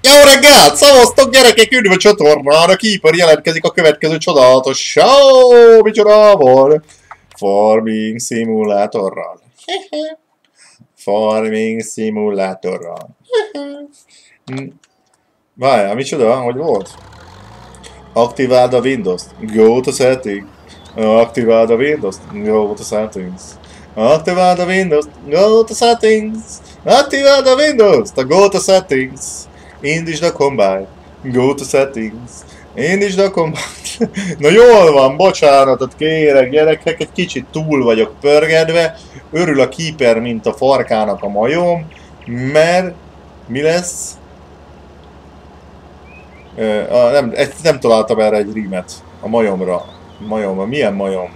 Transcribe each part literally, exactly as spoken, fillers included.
Jó reggelt! Szavaztok gyerekek, üdv a csatornán! A Keeper jelentkezik a következő csodálatos show! Micsodával? Farming szimulátorral. Farming szimulátorral. Várjál, micsoda? Hogy volt? Aktiváld a Windows-t. Go to settings. Aktiváld a Windows-t. Go to settings. Aktiváld a Windows-t. Go to settings. Aktiváld a Windows-t. Go to settings. Indítsd a combine. Go to settings. Indítsd a combine. Na jól van, bocsánatot kérek gyerekek, egy kicsit túl vagyok pörgedve. Örül a Keeper, mint a farkának a majom, mert mi lesz? Uh, nem, nem találtam erre egy rímet. A majomra. Majomra. Milyen majom?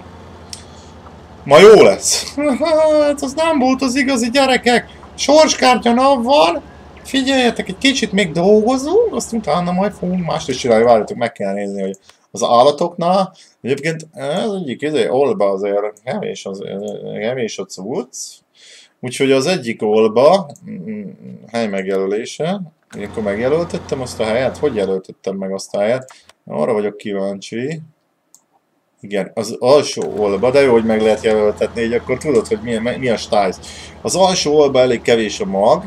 Ma jó lesz. Hát az nem volt az igazi gyerekek. Sorskártya nap van. Figyeljetek, egy kicsit még dolgozunk, azt utána majd fogunk mást is csinálni. Várjatok, meg kell nézni, hogy az állatoknál. Egyébként az egyik izé, olba azért kevés az, kevés a cucc. Úgyhogy az egyik olba, hely megjelölése, akkor megjelöltettem azt a helyet. Hogy jelöltettem meg azt a helyet? Arra vagyok kíváncsi. Igen, az alsó olba, de jó, hogy meg lehet jelöltetni, így akkor tudod, hogy milyen, mi a stájz. Az alsó olba elég kevés a mag,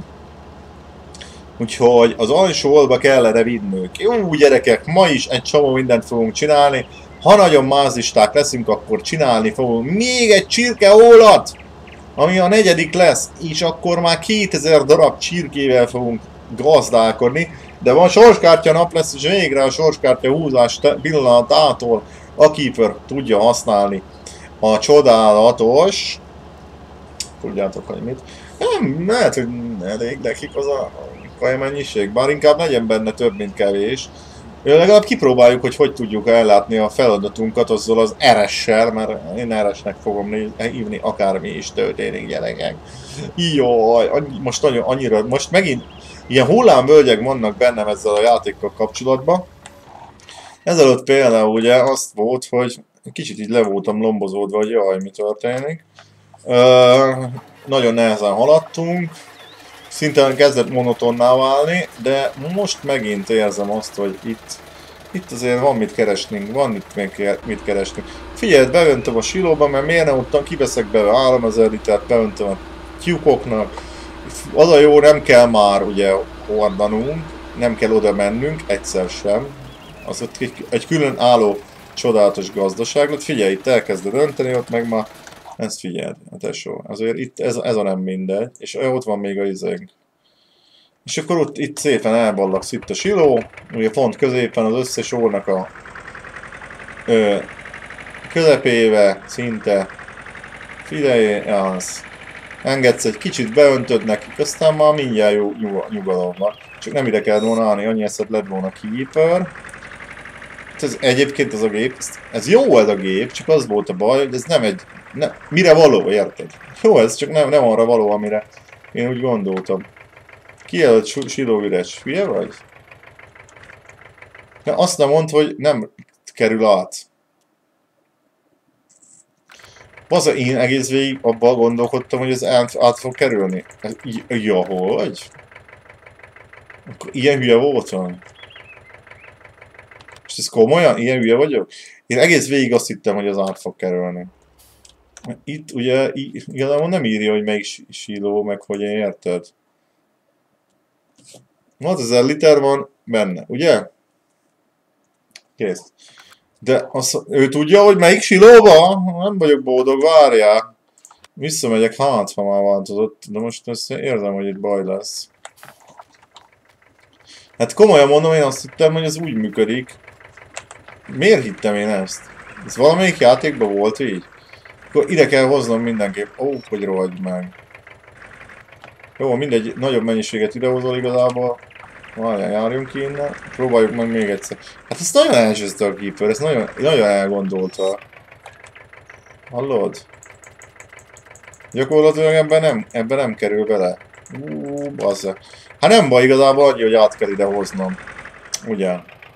úgyhogy az alsó olba kell erre vinnünk. Jó gyerekek, ma is egy csomó mindent fogunk csinálni. Ha nagyon mázlisták leszünk, akkor csinálni fogunk még egy csirkeólat, ami a negyedik lesz, és akkor már kétezer darab csirkével fogunk gazdálkodni. De van sorskártya nap lesz, és végre a sorskártya húzás pillanatától a Keeper tudja használni a csodálatos... Tudjátok, hogy mit? Nem, lehet, hogy elég nekik az a kaj mennyiség, bár inkább legyen benne több, mint kevés. Legalább kipróbáljuk, hogy hogy tudjuk ellátni a feladatunkat azzal az er es-sel, mert én er es-nek fogom hívni, akármi is történik, gyerekek. Jaj, most nagyon annyira, most megint ilyen hullámvölgyek vannak bennem ezzel a játékkal kapcsolatban. Ezelőtt például ugye azt volt, hogy kicsit így le voltam lombozódva, hogy jaj, mi történik. Ö, nagyon nehezen haladtunk, szinte kezdett monotonná válni, de most megint érzem azt, hogy itt, itt azért van mit keresnünk, van itt még mit keresnünk. Figyelj, beöntöm a silóba, mert miért nem ottan kiveszek belőle háromezer litert, beöntöm a tyúkoknak. Az a jó, nem kell már ugye hordanunk, nem kell oda mennünk, egyszer sem. Az ott egy, egy külön álló csodálatos gazdaság lett. Figyelj, itt elkezded önteni, ott meg már ezt figyeld, a tesó. Azért itt ez, ez a nem mindegy, és ott van még a izénk. És akkor ott itt szépen elballagsz itt a siló, ugye pont középen az összes órnak a ö, közepébe, szinte. Figyelj, az. Engedsz egy kicsit, beöntöd nekik, aztán már mindjárt jó nyugalom van. Csak nem ide kell volna állni, annyi eszed lett volna Keeper. Ez, egyébként ez a gép, ez, ez jó ez a gép, csak az volt a baj, hogy ez nem egy... Ne, mire való, érted? Jó, ez csak nem, nem arra való, amire én úgy gondoltam. Kijelölt siló üres, hülye vagy? De azt nem mondd, hogy nem kerül át. Baza, én egész végig abban gondolkodtam, hogy ez át, át fog kerülni. Ez, ja, hogy? Akkor ilyen hülye voltam. És ez komolyan? Ilyen hülye vagyok? Én egész végig azt hittem, hogy az át fog kerülni. Itt ugye igazából nem írja, hogy melyik siló, meg hogy érted. hatezer liter van benne, ugye? Kész. De az, ő tudja, hogy melyik silóba? Nem vagyok boldog, várjál. Visszamegyek, hát, ha már változott, de most ezt érzem, hogy itt baj lesz. Hát komolyan mondom, én azt hittem, hogy ez úgy működik. Miért hittem én ezt? Ez valamelyik játékban volt így? Akkor ide kell hoznom mindenképp. Ó, hogy rohagy meg. Jó, mindegy, nagyobb mennyiséget idehozol igazából. Várjál, járjunk ki innen. Próbáljuk meg még egyszer. Hát ezt nagyon elsőzte a Keeper, ezt nagyon, nagyon elgondolta. Hallod? Gyakorlatilag ebben nem, ebben nem kerül bele. Úúúú, bazza. Hát nem baj, igazából annyi, hogy át kell ide hoznom. Ugye?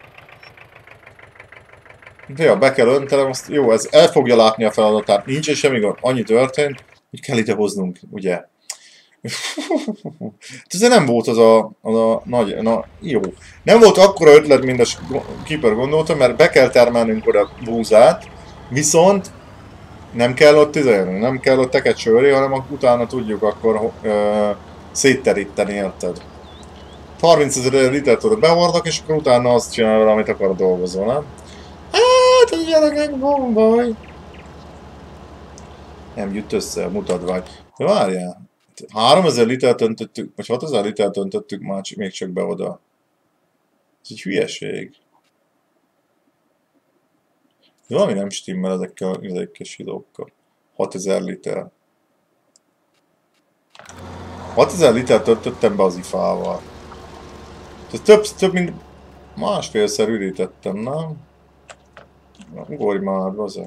De ja, be kell öntenem, azt jó, ez el fogja látni a feladatát. Nincs semmi gond, annyi történt, hogy kell ide hoznunk, ugye? Ez nem volt az a, az a nagy, na jó. Nem volt akkora ötlet, mint a Keeper gondolta, mert be kell termelnünk oda búzát, viszont nem kell ott izélni, nem kell ott teket sörni, hanem utána tudjuk akkor ö, szétteríteni, érted? harmincezer litert oda behordok, és akkor utána azt csinálja, amit akar dolgozol, nem? Hát, a gyerekek, van baj. Nem jut össze, mutatvány. De várjál. háromezer litert öntöttük, vagy hatezer litert öntöttük már még csak be oda. Ez egy hülyeség. De valami nem stimmel ezekkel, ezekkel silókkal. hatezer liter. hatezer litert öntöttem be az ifával. Ez több, több mint másfélszer ürítettem, nem? Ugorj már, bazeg.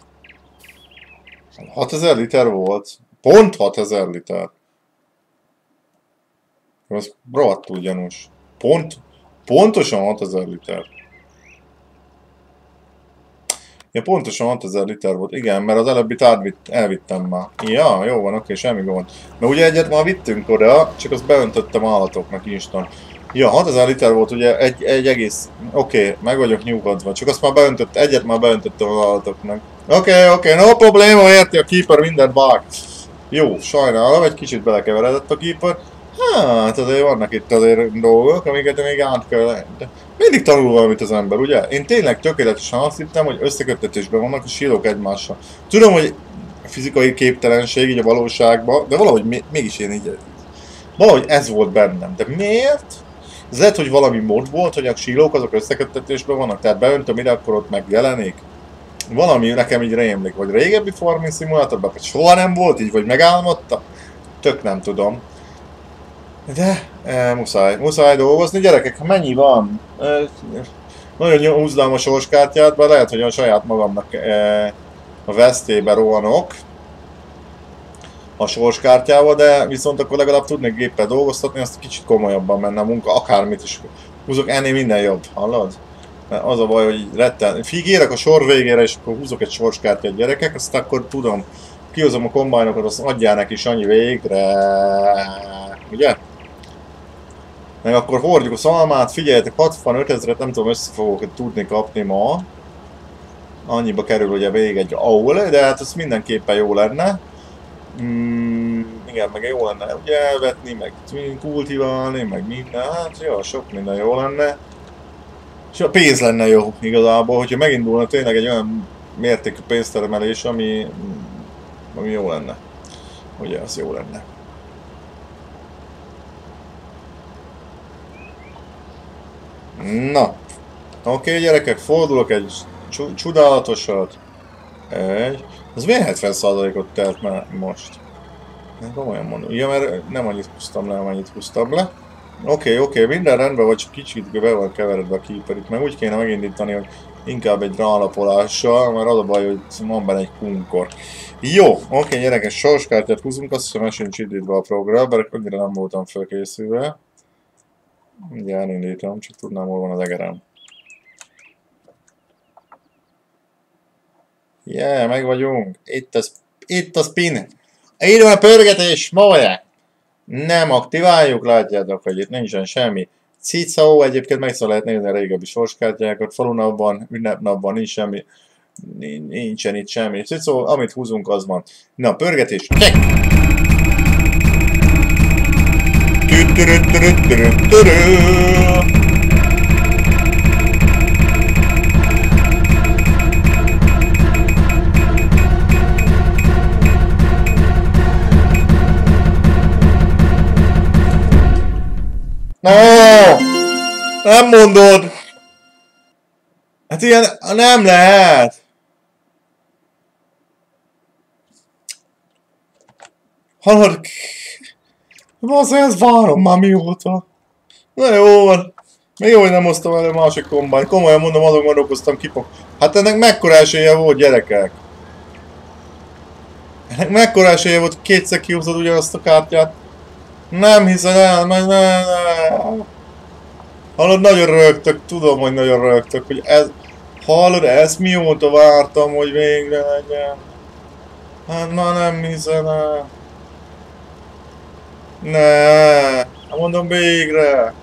hatezer liter volt. Pont hatezer liter. Ez rohadtul gyanús. Pont, pontosan hatezer liter. Ja, pontosan hatezer liter volt. Igen, mert az előbbit átvitt, elvittem már. Ja, jó van, oké, semmi gond. Mert ugye egyet már vittünk oda, csak azt beöntöttem állatoknak instant. Ja, hatezer liter volt ugye egy, egy egész... Oké, okay, meg vagyok nyugodva. Csak azt már beöntött, egyet már beöntöttem az állatoknak. Oké, okay, oké, okay, no probléma, érti a Keeper mindent vág. Jó, sajnálom, egy kicsit belekeveredett a Keeper. Hát azért vannak itt azért dolgok, amiket még át kell... De mindig tanul valamit az ember, ugye? Én tényleg tökéletesen azt hittem, hogy összeköttetésben vannak a sílók egymással. Tudom, hogy fizikai képtelenség így a valóságban, de valahogy mégis én így... Valahogy ez volt bennem. De miért? Ez lehet, hogy valami mód volt, hogy a sílók azok összeköttetésben vannak, tehát beöntöm ide, akkor ott megjelenik. Valami nekem így rémlik, vagy régebbi Farming Simulatorban, vagy soha nem volt így, vagy megálmodtam. Tök nem tudom. De e, muszáj, muszáj dolgozni. Gyerekek, mennyi van? E, nagyon húznám a sorskártyát, de lehet, hogy a saját magamnak e, a vesztébe rohanok a sorskártyával, de viszont akkor legalább tudnék géppel dolgoztatni, azt kicsit komolyabban menne a munka, akármit is húzok, ennél minden jobb, hallod? Mert az a baj, hogy retten, figérek a sor végére, és akkor húzok egy sorskártyát, gyerekek, azt akkor tudom, kihozom a kombájnokat, azt adjál neki is annyi végre, ugye? Meg akkor hordjuk a szalmát, figyeljetek, hatvanöt ezret nem tudom, össze fogok tudni kapni ma. Annyiba kerül ugye végig egy aul, de hát ez mindenképpen jó lenne. Mm, igen, meg jó lenne ugye elvetni, meg kultiválni, meg minden, hát jó, sok minden jó lenne. És a pénz lenne jó igazából, hogyha megindulna tényleg egy olyan mértékű pénztermelés, ami, ami jó lenne. Ugye, az jó lenne. Na, oké okay, gyerekek, fordulok egy csodálatosat. Egy. Ez miért hetven százalékot telt már most? Nem komolyan mondom. Ja, mert nem annyit húztam le, amennyit húztam le. Oké, okay, oké, okay, minden rendben, vagy csak kicsit be van keveredve a Keeper itt, meg úgy kéne megindítani, hogy inkább egy rálapolással, mert az a baj, hogy van benne egy kunkor. Jó, oké, okay, gyerekes, sorskártyát húzunk, azt hiszem, sincs indítva a program, mert annyira nem voltam felkészülve. Ugye elindítom, csak tudnám, hol van az egerem. Yeah, meg vagyunk. Itt az, itt a spin. Itt van a pörgetés, maja. Nem aktiváljuk, látjátok, hogy itt nincsen semmi. Cicó, egyébként meg szóval lehet nézni a régebbi sorskártyákat, falunapban, ünnepnapban nincs semmi. Nincsen itt semmi. Cicó, amit húzunk, az van. Na, pörgetés. Check! No! Nem mondod! Hát ilyen nem lehet! Hallod? Bazzá, ezt várom már mióta. Na jó van. Még jó, hogy nem hoztam elő másik kombányt. Komolyan mondom, azon gondolkoztam kipok. Hát ennek mekkora esélye volt, gyerekek? Ennek mekkora esélye volt, kétszer kihúzod ugyanazt a kártyát? Nem hiszed el, meg ne, ne. Hallod, nagyon rögtök, tudom, hogy nagyon rögtök, hogy ez... Hallod, ezt mióta vártam, hogy végre legyen. Hát már nem hiszed el. Ne, mondom végre.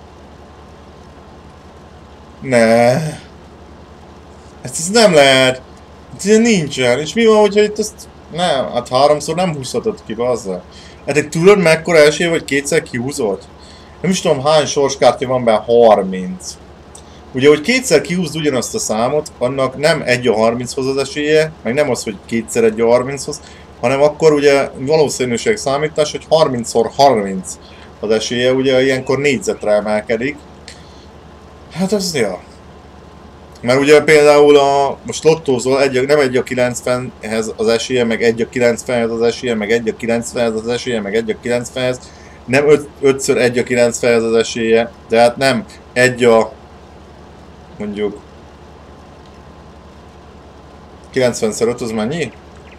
Ne. Ezt ez nem lehet. Ez ilyen nincsen. És mi van, hogyha itt ezt... Nem, hát háromszor nem húzhatod ki, bazzá. Hát egy tudod mekkora esély, vagy kétszer kihúzott? Nem is tudom hány sorskártya van benne, harminc. Ugye, hogy kétszer kihúzd ugyanazt a számot, annak nem egy a harminchoz az esélye, meg nem az, hogy kétszer egy a harminchoz, hanem akkor ugye valószínűség számítás, hogy harmincszor harminc az esélye, ugye ilyenkor négyzetre emelkedik. Hát az, ja. Mert ugye például a, most lottózol, egy, nem egy a kilencvenhez az esélye, meg egy a kilencvenhez az esélye, meg egy a kilencvenhez az esélye, meg egy a kilencvenhez, nem ötször egy a kilencvenhez az esélye, tehát nem egy a, mondjuk, kilencvenszer öt az mennyi?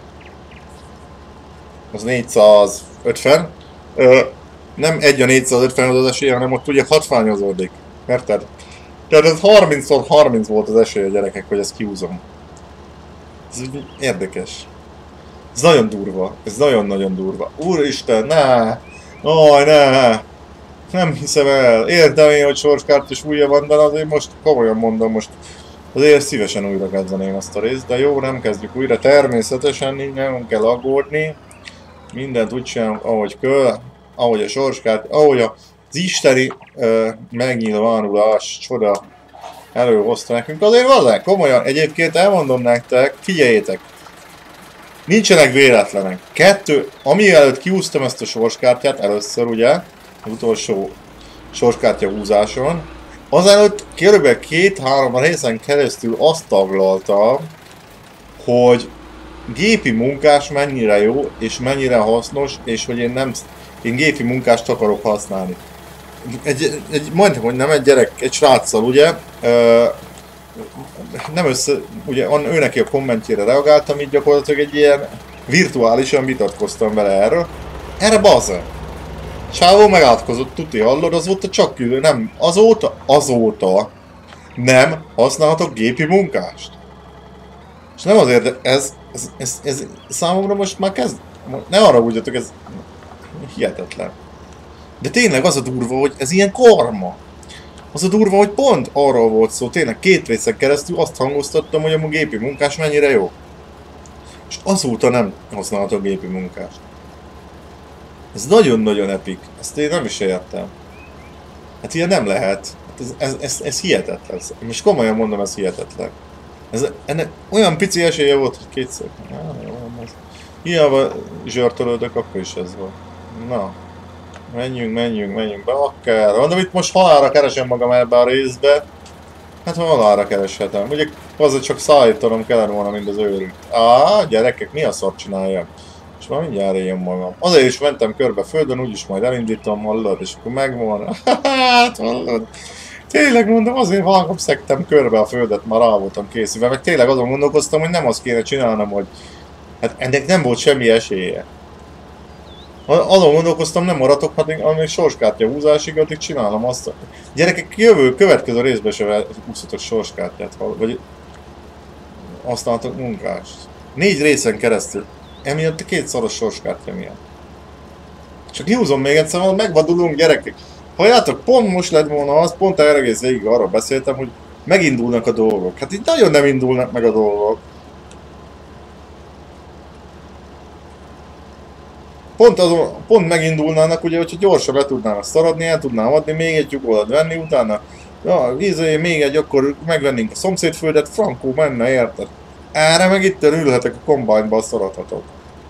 Az négyszázötven. Ö, nem egy a négyszázötvenhez az esélye, hanem ott ugye hatványozódik. Érted? Tehát ez harmincszor harminc volt az esély a gyerekek, hogy ezt kihúzom. Ez úgy érdekes. Ez nagyon durva. Ez nagyon-nagyon durva. Úristen, ne! Aj, ne! Nem hiszem el. Értem én, hogy sorskártyás újja van, de azért most komolyan mondom, most azért szívesen újra kezdeném ezt a részt, de jó, nem kezdjük újra. Természetesen nem kell aggódni. Mindent úgy csinálunk, ahogy kell, ahogy a sorskártya, ahogy a az isteni uh, megnyilvánulás csoda előhozta nekünk. Azért van, komolyan, egyébként elmondom nektek, figyeljétek, nincsenek véletlenek. Kettő, ami előtt kiúztam ezt a sorskártyát, először ugye, az utolsó sorskártya húzáson, azelőtt körülbelül két-három részen keresztül azt taglaltam, hogy gépi munkás mennyire jó, és mennyire hasznos, és hogy én nem, én gépi munkást akarok használni. Egy, egy, majdnem, hogy nem egy gyerek, egy sráccal, ugye, ö, nem össze, ugye ő neki a kommentjére reagáltam, így gyakorlatilag egy ilyen virtuálisan vitatkoztam vele erről. Erre bazza! Csávó megátkozott, tuti, hallod, azóta csak küldő, nem, azóta, azóta nem használhatok gépi munkást. És nem azért, de ez, ez, ez, ez számomra most már kezd, ne arra ugyatok, ez hihetetlen. De tényleg az a durva, hogy ez ilyen karma. Az a durva, hogy pont arról volt szó, tényleg két részen keresztül azt hangoztattam, hogy a gépi munkás mennyire jó. És azóta nem használhatok a gépi munkást. Ez nagyon-nagyon epik. Ezt én nem is értem. Hát ilyen nem lehet. Hát ez, ez, ez, ez hihetetlen. Most komolyan mondom, ez hihetetlen. Ez, ennek olyan pici esélye volt, hogy kétszer. Hiába zsörtölődök, akkor is ez volt. Na. Menjünk, menjünk, menjünk be, akár. Mondom, itt most halálra keresem magam ebbe a részbe. Hát halálra kereshetem. Ugye azért csak szállítanom kellene volna, mint az őrült. Á, gyerekek, mi a szart csináljak? És már mindjárt éljem magam. Azért is mentem körbe földön, úgyis majd elindítom, hallod, és akkor megvan. Hát, hallod. Tényleg mondom, azért vágom, szektem körbe a földet, már rá voltam készülve. Meg tényleg azon gondolkoztam, hogy nem azt kéne csinálnom, hogy hát ennek nem volt semmi esélye. Azon gondolkoztam, nem maradok, hát amíg sorskártya húzásig, addig csinálom azt. Gyerekek, jövő, következő részben se húzhatok sorskártyát, vagy használhatok munkást. Négy részen keresztül. Emiatt a két szoros sorskártya miatt. Csak kihúzom még egyszer, megvadulunk, gyerekek. Halljátok, pont most lett volna az, pont erre egész végig arra beszéltem, hogy megindulnak a dolgok. Hát itt nagyon nem indulnak meg a dolgok. Pont, azon, pont megindulnának, ugye, hogyha gyorsan le tudnának szaradni, el tudnám adni, még egy lyukolat venni, utána ja, ízé, még egy, akkor megvennénk a szomszédföldet, frankó menne, érted? Erre meg itt ülhetek a kombányba, szaradhatok.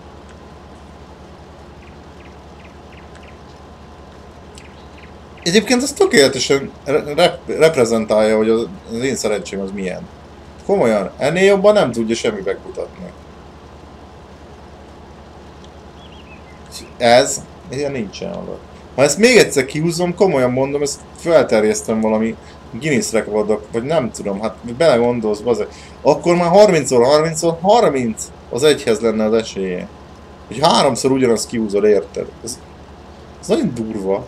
Egyébként ez tökéletesen rep reprezentálja, hogy az, az én szerencsém az milyen. Komolyan, ennél jobban nem tudja semmi megmutatni. Ez, ilyen nincsen alatt. Ha ezt még egyszer kihúzom, komolyan mondom, ezt felterjesztem valami Guinness rekordok, vagy nem tudom, hát belegondolsz, azért. Akkor már harmincszor harmincszor harminc az egyhez lenne az esélye. Hogy háromszor ugyanazt kihúzod, érted? Ez, ez nagyon durva.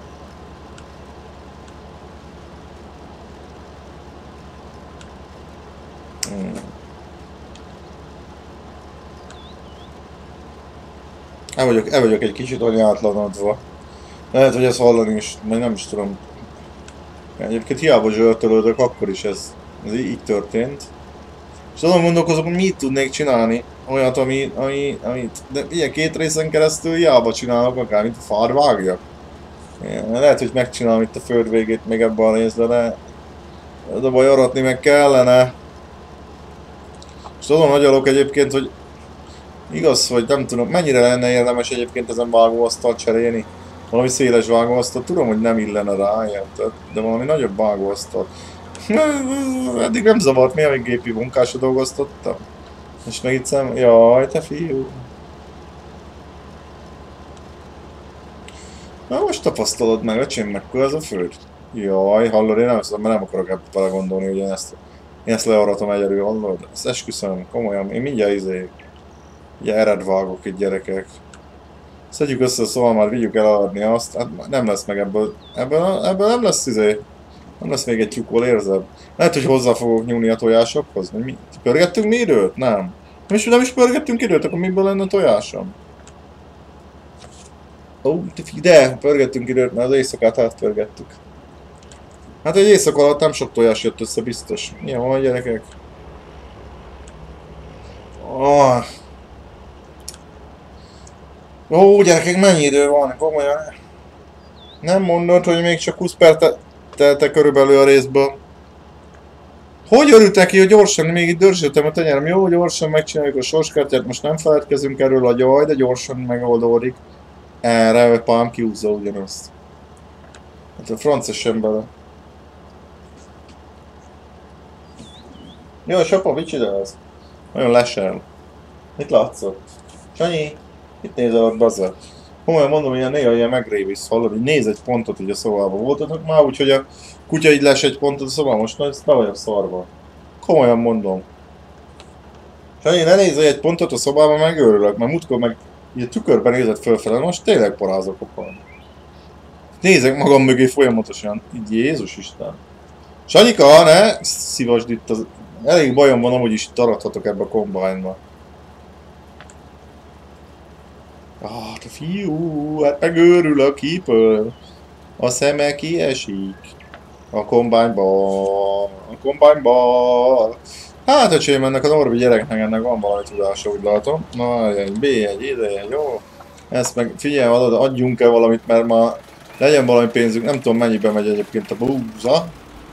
Hmm. El vagyok, el vagyok egy kicsit anyátlanodva. Lehet, hogy ezt hallani is, meg nem is tudom. Egyébként hiába zsörtölődök, akkor is ez, ez így történt. És azon gondolkozok, hogy mit tudnék csinálni. Olyat, ami, ami, amit, de ilyen két részen keresztül hiába csinálok, akár mint a fár vágjak. Lehet, hogy megcsinálom itt a föld végét még ebben a részben, de az a baj, aratni meg kellene. És azon agyalok egyébként, hogy igaz, hogy nem tudom, mennyire lenne érdemes egyébként ezen vágóasztalt cserélni. Valami széles vágóasztalt, tudom, hogy nem illene rá, de valami nagyobb vágóasztalt. Eddig nem zavart, mi, amíg gépi munkásra dolgoztattam. És meg itt szem... Jaj, te fiú. Na most tapasztalod meg, öcsém, mekkora ez a föld. Jaj, hallod, én nem, mert nem akarok ebbe belegondolni, hogy én ezt, én ezt learatom egyedül, hallod? Ezt esküszöm, komolyan, én mindjárt izé... Ugye ered vágok itt, gyerekek. Szedjük össze, szóval már vigyük el adni azt, hát nem lesz meg ebből, ebből, ebből nem lesz izé. Nem lesz még egy tyúkol, érzed? Lehet, hogy hozzá fogok nyúlni a tojásokhoz, vagy mi? Pörgettünk mi időt? Nem. Nem is, nem is pörgettünk időt, akkor miből lenne tojásom? Ó, de, pörgettünk időt, mert az éjszakát átpörgettük. Hát egy éjszak alatt nem sok tojás jött össze, biztos. Milyen van, gyerekek? Oh. Ó, gyerekek, mennyi idő van? Komolyan. Nem mondod, hogy még csak húsz perc telte körülbelül a részből. Hogy örültek ki, hogy gyorsan, még itt dörzsöltem a tenyerem. Jó, gyorsan megcsináljuk a sorskártyát, most nem feledkezünk erről a gyaj, de gyorsan megoldódik. Erre, vagy pám kiúzza ugyanazt. Hát a francia sem bele. Jó, Sapa, mit csinálsz? Nagyon lesel. Mit látszott? Sanyi? Mit nézel ott, bazza? Komolyan mondom, ilyen néha ilyen megrévisz, hallod, hogy néz egy pontot így a szobában. Voltatok már úgy, hogy a kutya így les egy pontot a szobában, most na, ezt be vagyok szarva. Komolyan mondom. Sanyi, ne nézz egy pontot a szobában, megőrülök, mert múltkor meg így a tükörben nézett fölfele, most tényleg parázok okon. Nézek magam mögé folyamatosan, így Jézus Isten. Sanyika, ne szívasd itt az... Elég bajom van, amúgy is taradhatok ebbe a kombányba. Ah, te fiú, hát megőrül a keeper. A szeme kiesik. A kombányba, a kombányba. Hát, öcsém, ennek a Norbi gyereknek ennek van valami tudása, úgy látom. Na, egy bé egy, ide egy, jó. Ezt meg figyelj, adjunk el valamit, mert ma legyen valami pénzünk. Nem tudom, mennyibe megy egyébként a búza.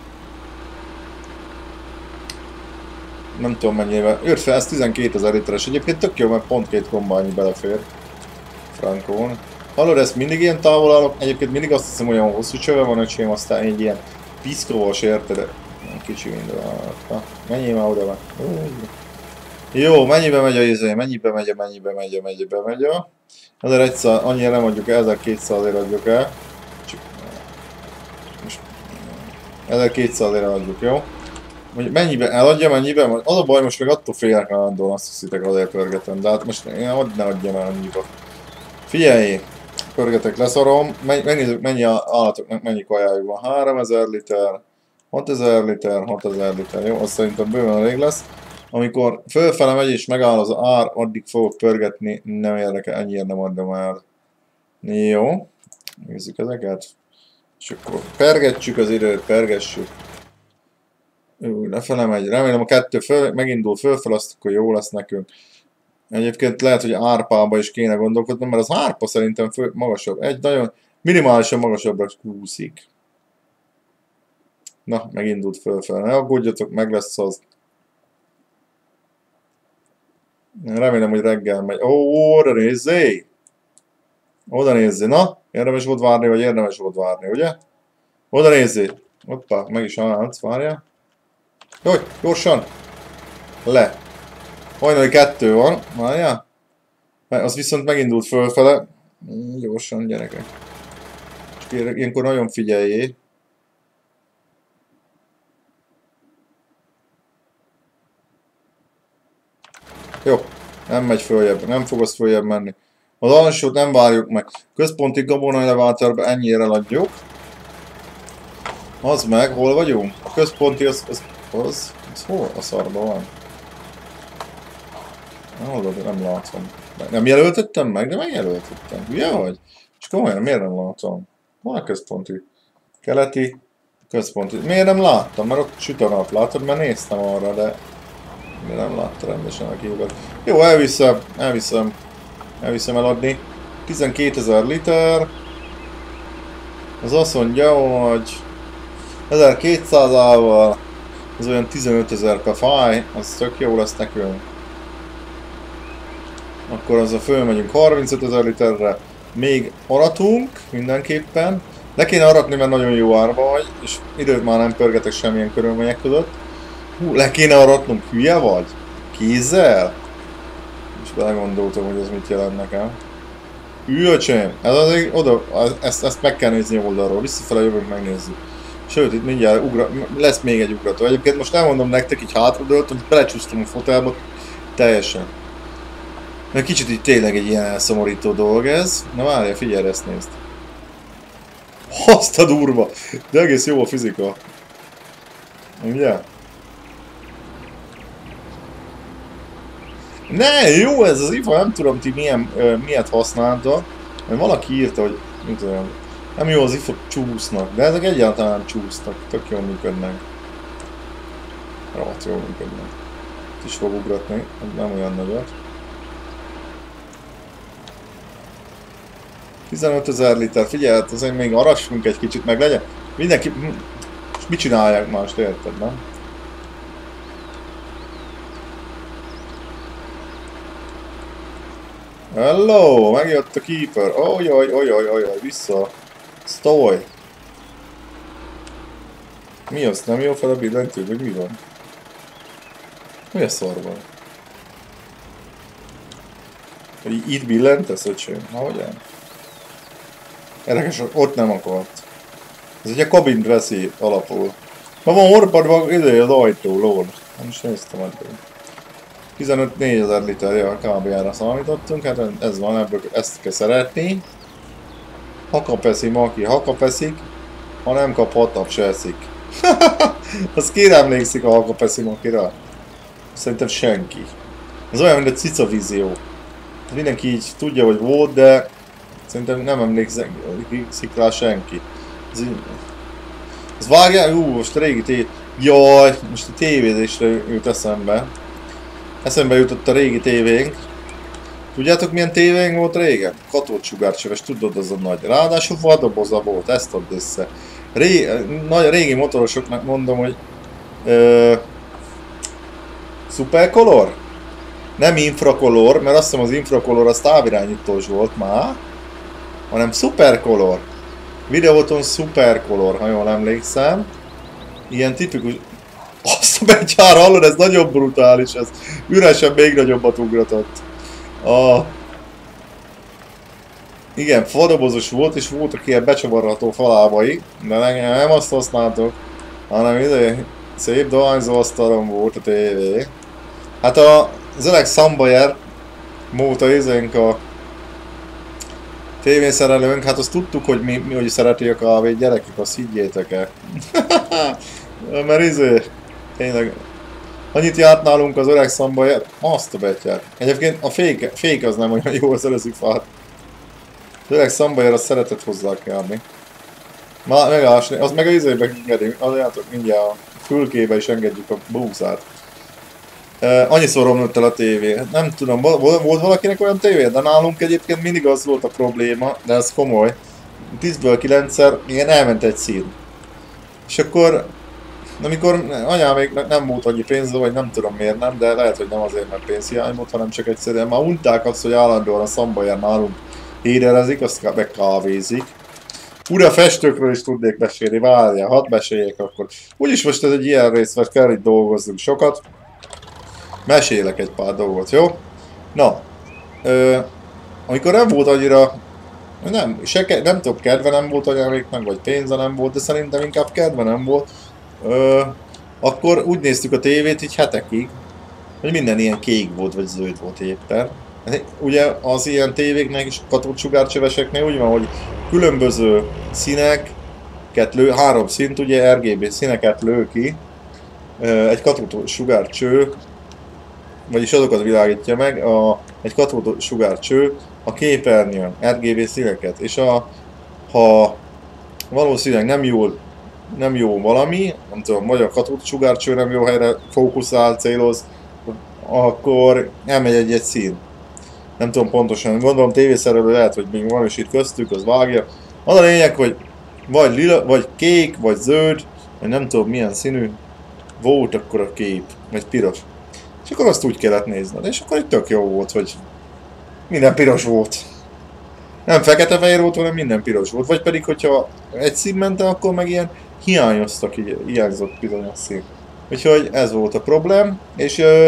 Nem tudom mennyire. Őrt fel, ez tizenkétezer literes. Egyébként tök jó, mert pont két kombányi belefér. Frankón. Hallod, ezt mindig ilyen távol állok. Egyébként mindig azt hiszem, olyan hosszú csöve van, öcsém, aztán egy ilyen piszkóvas, érted? Kicsi minden. Na, menjél már oda. Jó, mennyibe megy a izé? Mennyibe megy a, mennyibe megy a, mennyibe megy a. ezerszáz, annyira nem adjuk el, ezerkétszázért adjuk el. Csak... Most... ezerkétszázért adjuk, jó? Mennyibe eladja, mennyibe? Az a baj, most meg attól félek állandóan, azt hiszitek, azért pörgetem. De hát most én add ne adjam el annyiba. Figyelj! Pörgetek, leszarom. Megnézzük, mennyi állatoknak mennyi kajájuk van. háromezer liter, hatezer liter, hatezer liter. Jó, azt szerintem bőven elég lesz. Amikor fölfele megy és megáll az ár, addig fogok pörgetni. Nem érdekel, ennyire nem adom el. Jó. Nézzük ezeket. És akkor pergetjük az időt, pergessük. Ú, lefele megy. Remélem a kettő föl, megindul fölfel, azt akkor jó lesz nekünk. Egyébként lehet, hogy árpába is kéne gondolkodnom, mert az árpa szerintem föl, magasabb. Egy nagyon minimálisan magasabbra kúszik. Na, megindult fölfel. Ne aggódjatok, meg lesz az. Remélem, hogy reggel megy. Ó, oda nézzé! Oda nézzé, na? Érdemes volt várni, vagy érdemes volt várni, ugye? Oda nézzé! Hoppá, meg is állt, várjál. Jaj, gyorsan! Le! Hajnali kettő van, várjál? Az viszont megindult fölfele. Gyorsan, gyerekek. És ilyenkor nagyon figyeljé. Jó, nem megy följebb, nem fog az följebb menni. Az alsót nem várjuk meg. Központi gabona elevátorba ennyire eladjuk. Az meg, hol vagyunk? A központi az, az, az, az hol a szarban van? Hol, nem látom. Nem jelöltettem meg, de megjelöltettem. Ugye vagy? És komolyan, miért nem látom? Van a központi? Keleti? Központi. Miért nem láttam? Mert ott süt a nap, látod? Mert néztem arra, de... De nem látta rendesen a képet. Jó, elviszem, elviszem. Elviszem eladni. tizenkétezer liter. Az azt mondja, hogy... ezerkétszázával. Ez olyan tizenötezer per fáj. Az tök jó lesz nekünk. Akkor azzal fölmegyünk harmincötezer literre. Még aratunk mindenképpen. Le kéne aratni, mert nagyon jó árba vagy, és időt már nem pörgetek semmilyen körülmények között. Hú, le kéne aratnunk, hülye vagy? Kézzel? És belegondoltam, hogy ez mit jelent nekem. Üjöcsém, ez azért oda, ezt, ezt meg kell nézni oldalról, visszafele jövünk, megnézzük. Sőt, itt mindjárt ugra, lesz még egy ugrató. Egyébként most elmondom nektek, így hátradőltem, hogy belecsúsztam a fotelba teljesen. Mert kicsit így tényleg egy ilyen elszomorító dolog ez. Na várjál, figyelj, ezt nézd. Azt a durva! De egész jó a fizika. Ugye? Ne, jó ez az ifa, nem tudom ti milyen, uh, miért használta. Mert valaki írta, hogy nem tudom, nem jó az ifok csúsznak, de ezek egyáltalán nem csúsznak, tök jól működnek. Rohadt jól működnek. Itt is fog ugratni, nem olyan nagyot. tizenötezer liter, figyelj, azért még arassunk egy kicsit, meg legyen. Mindenki... És mit csinálják mást, érted, nem? Hello, megjött a keeper. Ojjaj, ojjaj, ojjaj, vissza. Stoj. Mi az? Nem jó fel a billentő, vagy mi van? Mi a szar van? Itt billentesz, öcsém? Hogyan? Érdekes, ott nem akart. Ez ugye a kabint veszi alapul. Ma van orpadva ide az ajtó, lord. Nem is néztem eddig. tizenöt négyezer liter, ja, kb. Erre számítottunk, hát ez van, ebből ezt kell szeretni. Ha kap eszik, aki ha kap eszik, ha nem kap, hat nap se eszik. Az ki emlékszik a ha kap eszik, akira? Szerintem senki. Ez olyan, mint a cica vízió. Mindenki így tudja, hogy volt, de szerintem nem emlékszik rá senki. Ez, így... Ez vágják? Ú, most a régi tévé... Jaj, most a tévézésre jut eszembe. Eszembe jutott a régi tévénk. Tudjátok milyen tévénk volt régen? Katódsugárcsöves, tudod, az a nagy. Ráadásul vadoboza volt, ezt add össze. Ré... Nagy, régi motorosoknak mondom, hogy... Ö... Supercolor? Nem infracolor, mert azt hiszem az infracolor az távirányítós volt már. Hanem Supercolor. Videóton Supercolor, ha jól emlékszem. Ilyen tipikus... Azt a betyár, hallod, ez nagyon brutális, ez üresen még nagyobbat ugratott. A... Igen, fadobozos volt, és voltak ilyen becsavarható falábai, de nem azt használtok, hanem ide szép dohányzó asztalon volt a tévé. Hát a, az öreg Sambayer móta izénk a tévészerelőnk, hát azt tudtuk, hogy mi, mi hogy szereti a kávét, gyerekek, azt higgyétek el. Mert izé, tényleg, annyit járt nálunk az öreg Sambayer, azt a betyár. Egyébként a fék, fék az nem olyan jól szerezik fát. Az öreg Sambayer azt szeretett hozzá kb. Már megállásni, az meg a izébe engedünk, azért mindjárt a fülkébe is engedjük a búzát. Uh, annyiszor romlott el a tévé. Nem tudom, volt valakinek olyan tévé, de nálunk egyébként mindig az volt a probléma, de ez komoly. tízből kilencszer igen, elment egy szín. És akkor, amikor anyám még nem volt annyi pénze, vagy nem tudom miért nem, de lehet, hogy nem azért, mert pénzhiány volt, hanem csak egyszerűen már unták azt, hogy állandóan a Sambayer nálunk héderezik, azt meg kávézik. Ura, festőkről is tudnék mesélni, várjál, hadd meséljek akkor. Úgyis most ez egy ilyen rész, mert kell itt dolgozzunk sokat. Mesélek egy pár dolgot, jó? Na, ö, amikor nem volt annyira, nem, se, nem tudok, kedve nem volt anyáméknak, vagy pénze nem volt, de szerintem inkább kedve nem volt, ö, akkor úgy néztük a tévét így hetekig, hogy minden ilyen kék volt, vagy zöld volt éppen. Ugye az ilyen tévéknek és katódsugárcsöveseknél úgy van, hogy különböző színeket lő, három szint, ugye er gé bé színeket lő ki, egy katódsugárcső, vagyis azokat világítja meg, a egy katódsugárcső a képernyőn, er gé bé színeket, és a, ha valószínűleg nem jól, nem jó valami, nem tudom, vagy a katódsugárcső nem jó helyre fókuszál, céloz, akkor elmegy egy-egy szín. Nem tudom pontosan, gondolom tévészerelő lehet, hogy még van is itt köztük, az vágja. Az a lényeg, hogy vagy lila, vagy kék, vagy zöld, vagy nem tudom milyen színű volt akkor a kép, vagy piros. És akkor azt úgy kellett nézned, és akkor itt tök jó volt, hogy minden piros volt. Nem fekete-fehér volt, hanem minden piros volt. Vagy pedig, hogyha egy szín ment, akkor meg ilyen hiányoztak, így hiányzott bizonyos szín. Úgyhogy ez volt a problém, és ö,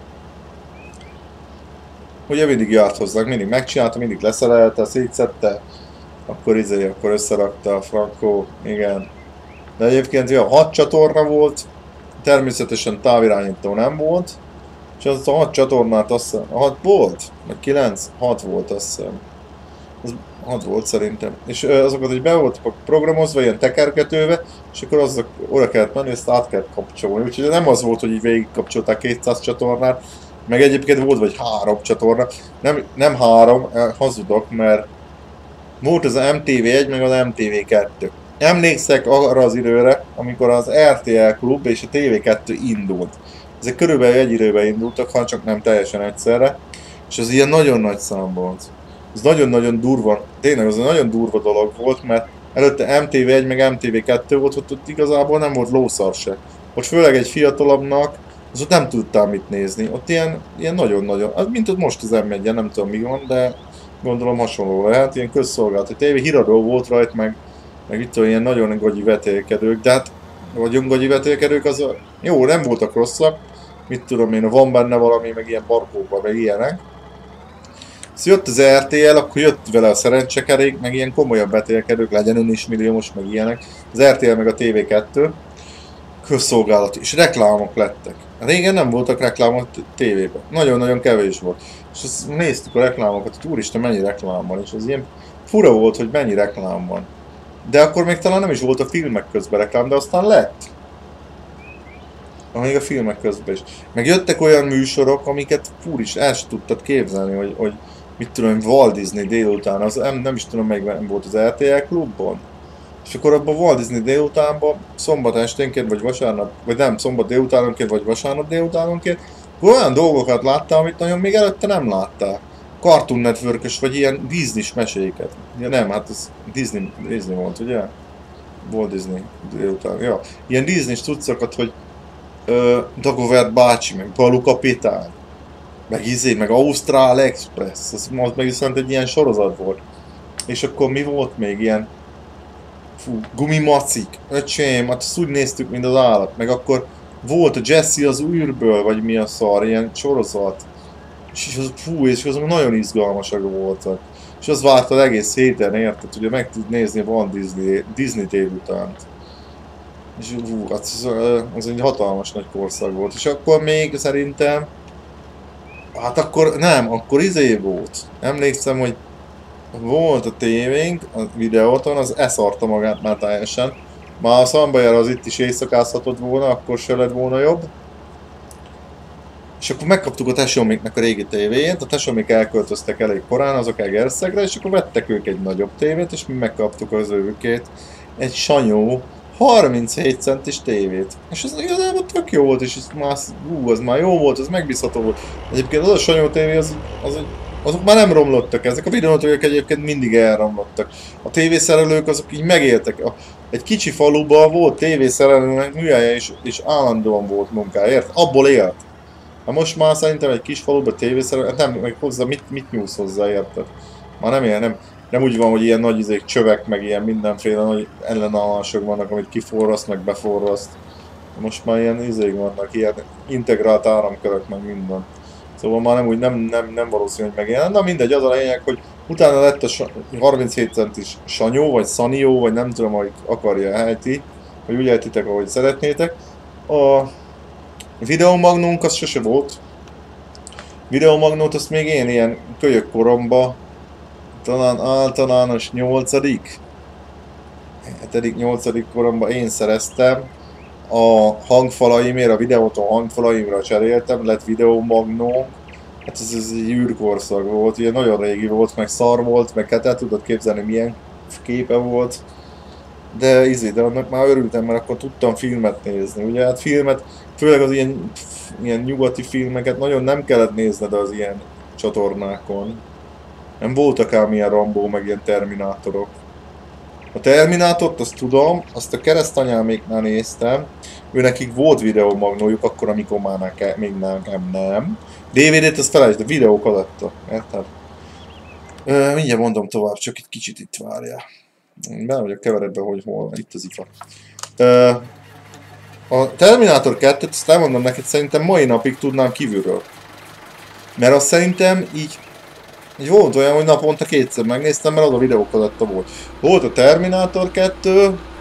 ugye mindig járt hozzánk, mindig megcsinálta, mindig leszerelte, szétszette, akkor izé, akkor összerakta a Franco, igen. De egyébként ja, hat csatorna volt, természetesen távirányító nem volt, és az a hat csatornát azt hiszem, hat volt? Meg kilenc? hat volt azt hiszem. Az hat volt szerintem. És azokat, hogy be voltak programozva, ilyen tekergetőve, és akkor azok oda kellett menni, ezt át kellett kapcsolni. Úgyhogy nem az volt, hogy így végigkapcsolták kétszáz csatornát, meg egyébként volt vagy három csatorna. Nem, nem három, hazudok, mert volt az em té vé egy, meg az em té vé kettő. Emlékszek arra az időre, amikor az er té el Klub és a té vé kettő indult. Ezek körülbelül egy időben indultak, ha csak nem teljesen egyszerre. És ez ilyen nagyon nagy szám volt. Ez nagyon-nagyon durva, tényleg az egy nagyon durva dolog volt, mert előtte em té vé egy meg em té vé kettő volt, ott, ott igazából nem volt lószar se. Ott főleg egy fiatalabbnak, az ott nem tudtál mit nézni. Ott ilyen, ilyen nagyon-nagyon, az mint ott most az em egy, nem tudom mi van, de gondolom hasonló lehet, ilyen közszolgálat. Tévé híradó volt rajta, meg, meg itt olyan ilyen nagyon gagyi vetélkedők, de hát vagy gagyi vetélkedők, az jó, nem voltak rosszak, mit tudom én, van benne valami, meg ilyen barkóban, meg ilyenek. Szóval jött az er té el, akkor jött vele a szerencsekerék, meg ilyen komolyabb vetélkedők, legyen ön is milliómos, meg ilyenek. Az er té el meg a té vé kettő, közszolgálat, és reklámok lettek. Régen nem voltak reklámok tévében, nagyon-nagyon kevés volt. És azt néztük a reklámokat, hogy úristen, mennyi reklám van, és az ilyen fura volt, hogy mennyi reklám van. De akkor még talán nem is volt a filmek közben reklám, de aztán lett. Még a filmek közben is. Meg jöttek olyan műsorok, amiket fúr is el sem tudtad képzelni, hogy, hogy mit tudom, Walt Disney délután, az nem, nem is tudom, meg volt az er té el Klubban. És akkor abban Walt Disney délutánban, szombat esténként, vagy vasárnap, vagy nem, szombat délutánonként, vagy vasárnap délutánonként, akkor olyan dolgokat láttál, amit nagyon még előtte nem láttál. Cartoon Network-ös, vagy ilyen Disney-s meséket. Ja nem, hát ez Disney, Disney volt, ugye? Walt Disney délután, ja. Ilyen Disney-s cuccokat, hogy uh, Dagobert bácsi, meg Balú kapitány, meg izé, meg Ausztrál Express, az, az meg viszont egy ilyen sorozat volt. És akkor mi volt még ilyen, fú, gumimacik, öcsém, hát azt úgy néztük, mint az állat, meg akkor volt a Jesse az űrből, vagy mi a szar, ilyen sorozat. És az, fú, és azok nagyon izgalmasak voltak. És az vártad egész héten, érted, hogy meg tud nézni Van Disney, Disney délutánt. És fú, az, az egy hatalmas nagy korszak volt. És akkor még szerintem, hát akkor nem, akkor izé volt. Emlékszem, hogy volt a tévénk, a videóton, az eszarta magát már teljesen. Már a Szambajára az itt is éjszakázhatod volna, akkor se lett volna jobb. És akkor megkaptuk a tesóméknek a régi tévéjét, a tesómék elköltöztek elég korán, azok Egerszegre, és akkor vettek ők egy nagyobb tévét, és mi megkaptuk az őkét egy sanyó harminchét centis tévét. És ez igazából tök jó volt, és ez már, ú, az már jó volt, az megbízható volt. Egyébként az a sanyó tévé, az, az, azok már nem romlottak, ezek a videótévék egyébként mindig elromlottak. A tévészerelők azok így megéltek. Egy kicsi faluban volt tévészerelőnek műhelye, és, és állandóan volt munkája, abból élt. Hát most már szerintem egy kis faluban tévészerelő, nem, meg hozzá, mit, mit nyúlsz hozzá, érted? Már nem ilyen, nem, nem úgy van, hogy ilyen nagy izék, csövek, meg ilyen mindenféle nagy ellenállások vannak, amit kiforraszt, meg beforraszt. Most már ilyen izék vannak, ilyen integrált áramkörök, meg minden. Szóval már nem úgy, nem, nem, nem valószínű, hogy megjelent. Na mindegy, az a lényeg, hogy utána lett a harminchét centis sanyó, vagy szanió, vagy nem tudom, hogy akarja ejti, vagy úgy ejtitek, ahogy szeretnétek. A videomagnónk az sose volt. Videomagnót azt még én ilyen kölyök koromban, talán általános nyolcadik, hetedik nyolcadik koromban én szereztem. A hangfalaimért, a videóton hangfalaimra cseréltem, lett videomagnó, Hát ez, ez egy űrkorszak volt, ugye nagyon régi volt, meg szar volt, meg hát el tudod képzelni milyen képe volt. De izé, de annak már örültem, mert akkor tudtam filmet nézni. Ugye hát filmet, főleg az ilyen, ilyen nyugati filmeket nagyon nem kellett nézned az ilyen csatornákon. Nem voltak ám ilyen Rambó, meg ilyen Terminátorok. A Terminátort azt tudom, azt a keresztanyáméknál néztem, ő nekik volt videómagnójuk, akkor amikor már nekem, még nekem nem. dé vé dét azt felejtsd, a videók adta, érted? Ö, mindjárt mondom tovább, csak itt kicsit itt várjál. Bele vagyok keveredve, hogy hol, itt az ifa. Ö, a Terminátor kettőt, azt elmondom neked, szerintem mai napig tudnám kívülről. Mert azt szerintem így, így volt olyan, hogy naponta kétszer megnéztem, mert az a videókadatta volt. Volt a Terminátor kettő,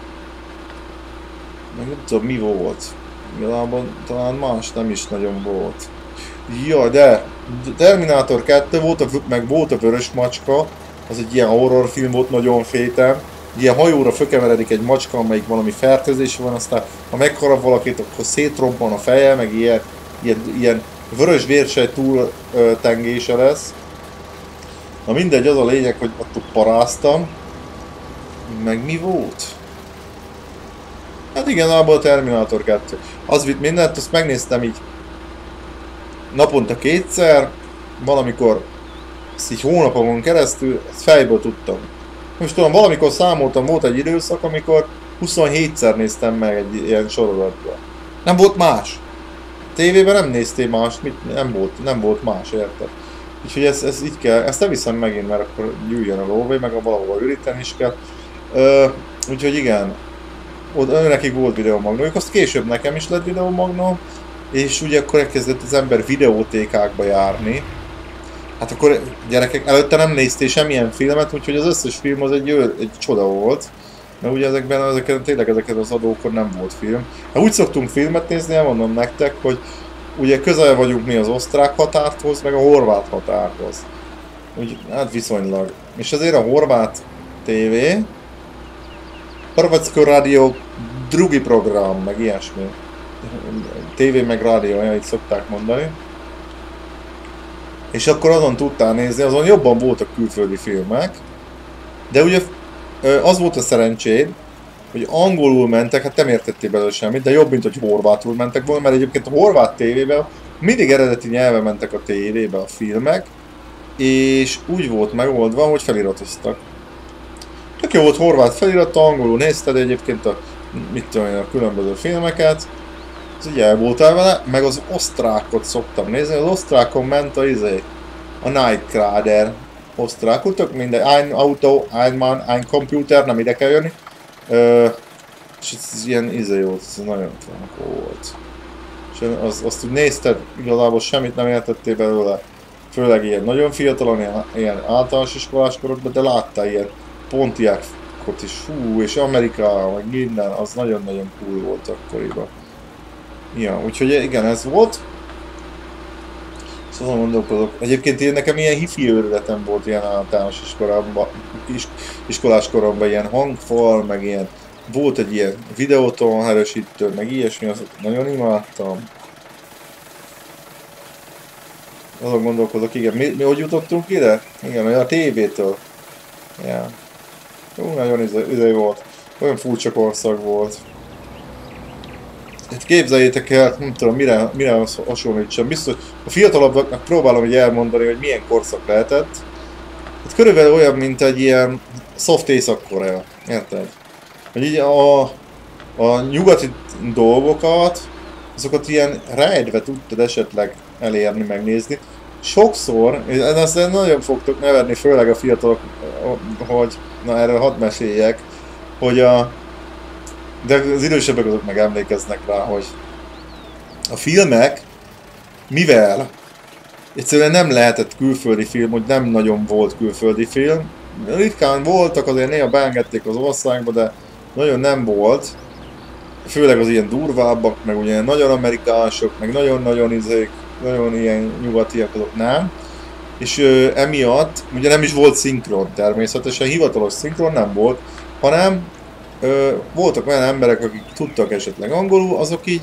meg nem tudom mi volt. Igazából talán más nem is nagyon volt. Ja, de Terminátor kettő volt, a, meg volt a Vörös Macska, az egy ilyen horrorfilm volt, nagyon fétem. Ilyen hajóra fölkeveredik egy macska, amelyik valami fertőzés van, aztán ha megharap valakit, akkor szétrobban a feje, meg ilyen, ilyen, ilyen vörös vérsej túltengése lesz. Na mindegy, az a lényeg, hogy ott paráztam. Meg mi volt? Hát igen, abban a Terminátor kettő. Az vitt mindent, azt megnéztem így naponta kétszer, valamikor ezt így hónapokon keresztül, ezt fejből tudtam. Most tudom, valamikor számoltam, volt egy időszak, amikor huszonhétszer néztem meg egy ilyen sorozatban. Nem volt más. Tévében nem néztél mást, mit, nem, volt, nem volt más, érted? Úgyhogy ez, ez így kell, ezt nem viszem megint, mert akkor gyűjjön a lóvé, meg a valahol üríteni is kell. Ö, úgyhogy igen, oda nekik volt videómagnójuk, azt később nekem is lett videómagnó, és ugye akkor elkezdett az ember videótékákba járni. Hát akkor gyerekek, előtte nem néztél semmilyen filmet, úgyhogy az összes film az egy, egy csoda volt. Mert ugye ezekben, ezeken, tényleg ezeken az adókon nem volt film. Hát úgy szoktunk filmet nézni, elmondom nektek, hogy ugye közel vagyunk mi az osztrák határhoz, meg a horvát határhoz. Úgy, hát viszonylag. És azért a horvát tévé, Hrvatsko radio drugi program, meg ilyesmi. Tévé meg rádió, olyan így szokták mondani. És akkor azon tudtál nézni, azon jobban voltak külföldi filmek. De ugye az volt a szerencséd, hogy angolul mentek, hát nem értettél belőle semmit, de jobb, mint hogy horvátul mentek volna, mert egyébként a horvát tévében mindig eredeti nyelven mentek a tévébe a filmek, és úgy volt megoldva, hogy feliratoztak. Tök jó volt horvát feliratta, angolul nézted egyébként a, mit tudom én, a különböző filmeket, az így el voltál vele, meg az osztrákot szoktam nézni, az osztrákon ment a izé, a Nightcrawler osztrákul, tök mindegy, ein Auto, ein Mann, ein Computer, nem ide kell jönni. Ö, és ez ilyen izé volt, ez nagyon frankó volt. És az, azt úgy nézted, igazából semmit nem értettél belőle, főleg ilyen nagyon fiatalon, ilyen, ilyen általános iskolás korodban, de láttál ilyen Pontiacot is, hú, és Amerika, meg minden, az nagyon-nagyon cool volt akkoriban. Ja, úgyhogy igen, ez volt. Szóval gondolkodok. Egyébként én nekem ilyen hifi őrületem volt ilyen általános iskolában, is, iskolás koromban, ilyen hangfal, meg ilyen, volt egy ilyen videóton erősítő, meg ilyesmi, azt nagyon imádtam. Azon gondolkodok, igen, mi, mi hogy jutottunk ide? Igen, a tévétől. Ja. Jó, nagyon idő volt. Olyan furcsa korszak volt. Hát képzeljétek el, nem tudom, mire, mire hasonlítsam. Biztos, a fiatalabbaknak próbálom így elmondani, hogy milyen korszak lehetett. Hát körülbelül olyan, mint egy ilyen soft Észak-Korea. Érted? Hogy így a, a nyugati dolgokat, azokat ilyen rejtve tudtad esetleg elérni, megnézni. Sokszor, ezt nagyon fogtok nevetni, főleg a fiatalok, hogy, na erről hadd meséljek, hogy a de az idősebbek azok meg emlékeznek rá, hogy a filmek, mivel egyszerűen nem lehetett külföldi film, hogy nem nagyon volt külföldi film, ritkán voltak, azért néha beengedték az országba, de nagyon nem volt, főleg az ilyen durvábbak, meg ugye nagyon amerikások, meg nagyon-nagyon izék, nagyon ilyen nyugatiak, azok nem. És ö, emiatt ugye nem is volt szinkron természetesen, hivatalos szinkron nem volt, hanem Ö, voltak olyan emberek, akik tudtak esetleg angolul, azok így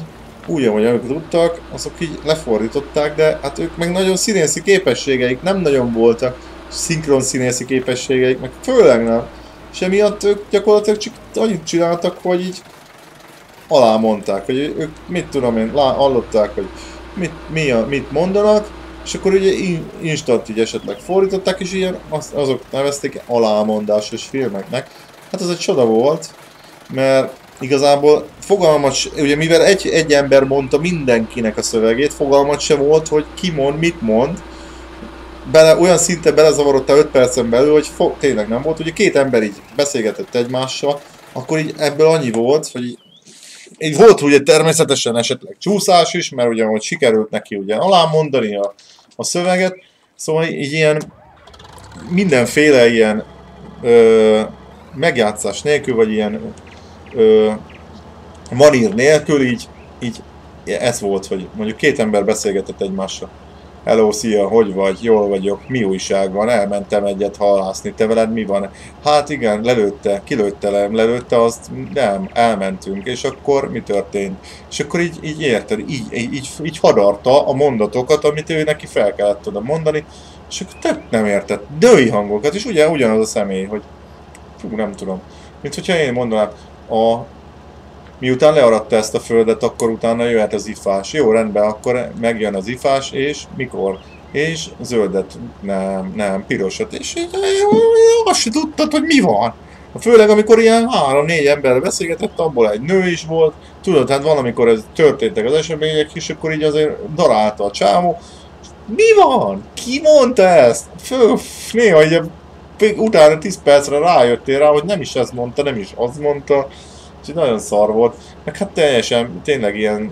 úgy, ahogy ők tudtak, azok így lefordították, de hát ők meg nagyon színészi képességeik nem nagyon voltak, szinkron színészi képességeik, meg főleg nem. És emiatt ők gyakorlatilag csak annyit csináltak, hogy így alá mondták, hogy ők mit tudom én, hallották, hogy mit, mi a, mit mondanak, és akkor ugye instant így esetleg fordították, és ilyen az, azok nevezték alámondásos filmeknek. Hát ez egy csoda volt, mert igazából fogalmat, ugye mivel egy, egy ember mondta mindenkinek a szövegét, fogalmat sem volt, hogy ki mond, mit mond. Bele, olyan szinten belezavarodtál öt percen belül, hogy fo, tényleg nem volt. Ugye két ember így beszélgetett egymással, akkor így ebből annyi volt, hogy így, így volt ugye természetesen esetleg csúszás is, mert ugye hogy sikerült neki ugye alámondani a, a szöveget, szóval így ilyen mindenféle ilyen ö, megjátszás nélkül, vagy ilyen ö, manír nélkül, így, így ez volt, hogy mondjuk két ember beszélgetett egymással. Hello, szia, hogy vagy? Jól vagyok, mi újság van? Elmentem egyet halászni, te veled mi van? Hát igen, lelőtte, kilőtte le, lelőtte azt, nem, elmentünk, és akkor mi történt? És akkor így, így érted, így, így, így, így hadarta a mondatokat, amit ő neki fel kellett oda mondani, és akkor tök nem értett, női hangokat, és ugye ugyanaz a személy, hogy fú, nem tudom, mint hogyha én mondanám, a miután learatta ezt a földet, akkor utána jöhet az ifás. Jó, rendben, akkor megjön az ifás, és mikor? És zöldet, nem, nem, pirosat, és így azt se tudtad, hogy mi van. Főleg, amikor ilyen három-négy emberrel beszélgetett, abból egy nő is volt, tudod, hát valamikor ez történtek az események, és akkor így azért darálta a csávó. Mi van? Ki mondta ezt? Fő, néha így utána tíz percre rájöttél rá, hogy nem is ezt mondta, nem is azt mondta. Úgyhogy nagyon szar volt, meg hát teljesen, tényleg ilyen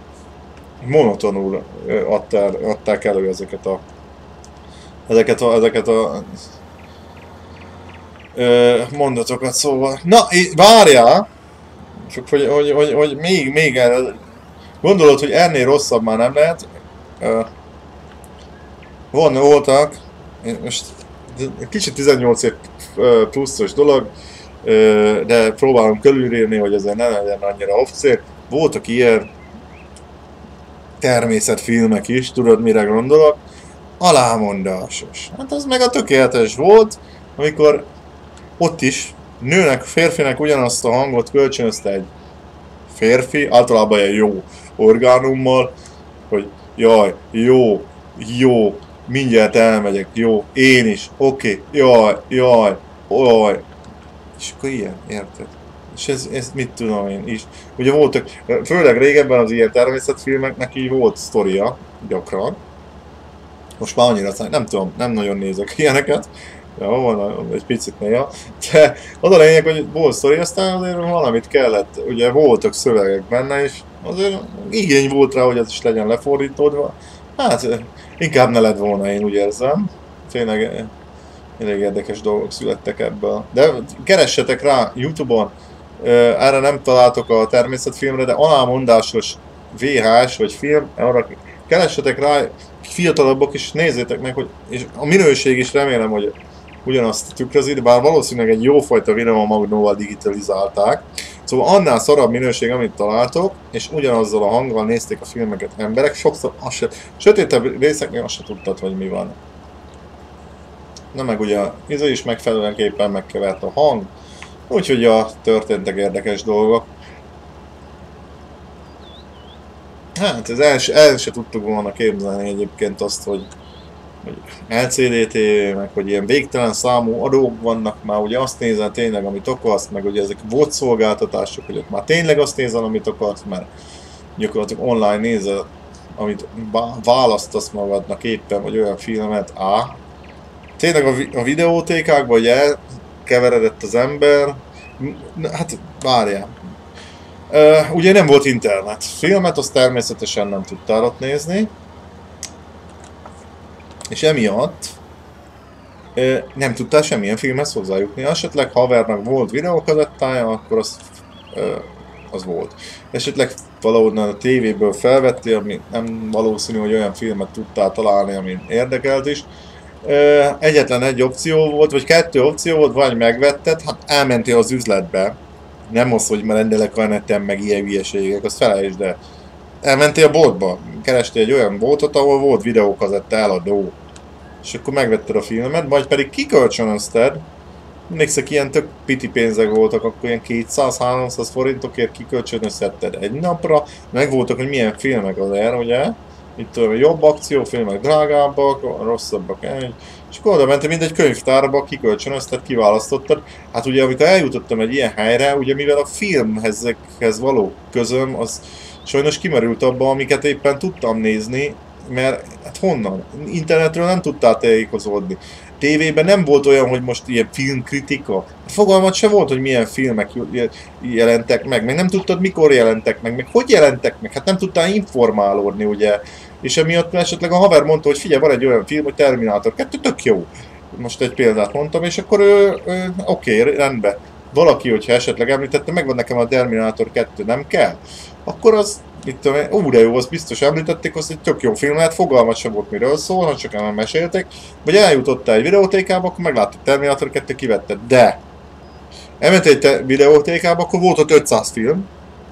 monotonul adták, adták elő ezeket a ezeket a, ezeket a ö, mondatokat, szóval. Na, várjál! Csak hogy, hogy, hogy, hogy még, még el, gondolod, hogy ennél rosszabb már nem lehet. Ö, van, voltak, most kicsit tizennyolc év pluszos dolog, de próbálom körülírni, hogy ezzel ne legyen annyira off-cél. Voltak ilyen természetfilmek is, tudod mire gondolok? Alámondásos. Hát az meg a tökéletes volt, amikor ott is nőnek, férfinek ugyanazt a hangot kölcsönözte egy férfi, általában egy jó orgánummal, hogy jaj, jó, jó, mindjárt elmegyek, jó, én is, oké, okay, jaj, jaj, jaj. És akkor ilyen, érted? És ez, ez mit tudom én is. Ugye voltak, főleg régebben az ilyen természetfilmeknek így volt sztoria, gyakran. Most már annyira, nem tudom, nem nagyon nézek ilyeneket. Ja, van egy picit néha. De az a lényeg, hogy volt sztori, aztán azért valamit kellett, ugye voltak szövegek benne, és azért igény volt rá, hogy ez is legyen lefordítódva. Hát inkább ne lett volna, én úgy érzem. Tényleg elég érdekes dolgok születtek ebből. De keressetek rá YouTube-on, erre nem találtok a természetfilmre, de alámondásos vé há es vagy film, arra keressetek rá, fiatalabbak is nézzétek meg, hogy, és a minőség is remélem, hogy ugyanazt tükrözi, de bár valószínűleg egy jófajta videómagnóval digitalizálták. Szóval annál szarabb minőség, amit találtok, és ugyanazzal a hanggal nézték a filmeket emberek, sokszor azt se, sötétebb részeknél azt se tudtad, hogy mi van. Na meg ugye ez is megfelelően megkevert a hang, úgyhogy a történtek érdekes dolgok. Hát ez el, el se tudtuk volna képzelni egyébként azt, hogy, hogy el cé dé té vé, meg hogy ilyen végtelen számú adók vannak, már ugye azt nézel tényleg, amit akarsz, meg ugye ezek volt szolgáltatások, hogy ott már tényleg azt nézel, amit akarsz, mert gyakorlatilag online nézel, amit választasz magadnak éppen, vagy olyan filmet, á, tényleg a, vi a videótékákban, hogy elkeveredett az ember, hát várjál. Uh, ugye nem volt internet. Filmet azt természetesen nem tudtál ott nézni. És emiatt uh, nem tudtál semmilyen filmhez hozzájutni. Esetleg havernak volt videókazettája, akkor az, uh, az volt. Esetleg valahonnan a tévéből felvettél, ami nem valószínű, hogy olyan filmet tudtál találni, ami érdekelt is. Uh, egyetlen egy opció volt, vagy kettő opció volt, vagy megvetted, hát elmentél az üzletbe. Nem az, hogy már rendelek a neten, meg ilyen hülyeségek, azt felejtsd, de elmentél a boltba, kerestél egy olyan boltot, ahol volt videókazetta eladó. És akkor megvetted a filmet, majd pedig kikölcsönözted. Emlékszek, ilyen tök piti pénzek voltak, akkor ilyen kétszáz-háromszáz forintokért kikölcsönözhetted egy napra. Meg voltak, hogy milyen filmek azért, ugye? Itt tudom, jobb akciófilmek, drágábbak, rosszabbak, egy. És akkor oda mentem mindegy könyvtárba, kikölcsönözted, kiválasztottad. Hát ugye, amikor eljutottam egy ilyen helyre, ugye mivel a filmhez való közöm, az sajnos kimerült abba, amiket éppen tudtam nézni, mert hát honnan? Internetről nem tudtál tájékozódni. Tévében nem volt olyan, hogy most ilyen filmkritika. Fogalmat se volt, hogy milyen filmek jelentek meg, meg nem tudtad mikor jelentek meg, meg hogy jelentek meg, hát nem tudtál informálódni, ugye. És emiatt esetleg a haver mondta, hogy figyelj, van egy olyan film, hogy Terminátor kettő, tök jó. Most egy példát mondtam, és akkor ő, ő oké, okay, rendben. Valaki, hogyha esetleg említette, megvan nekem a Terminátor kettő, nem kell? Akkor az, mit tudom én, ó, de jó, azt biztos említették, az egy tök jó film lehet, fogalmat sem volt miről szól, ha csak nem meséltek, vagy eljutottál egy videótékába, akkor megláttad Terminátor kettő, kivetted, de elmentél egy videótékába, akkor volt ott ötszáz film,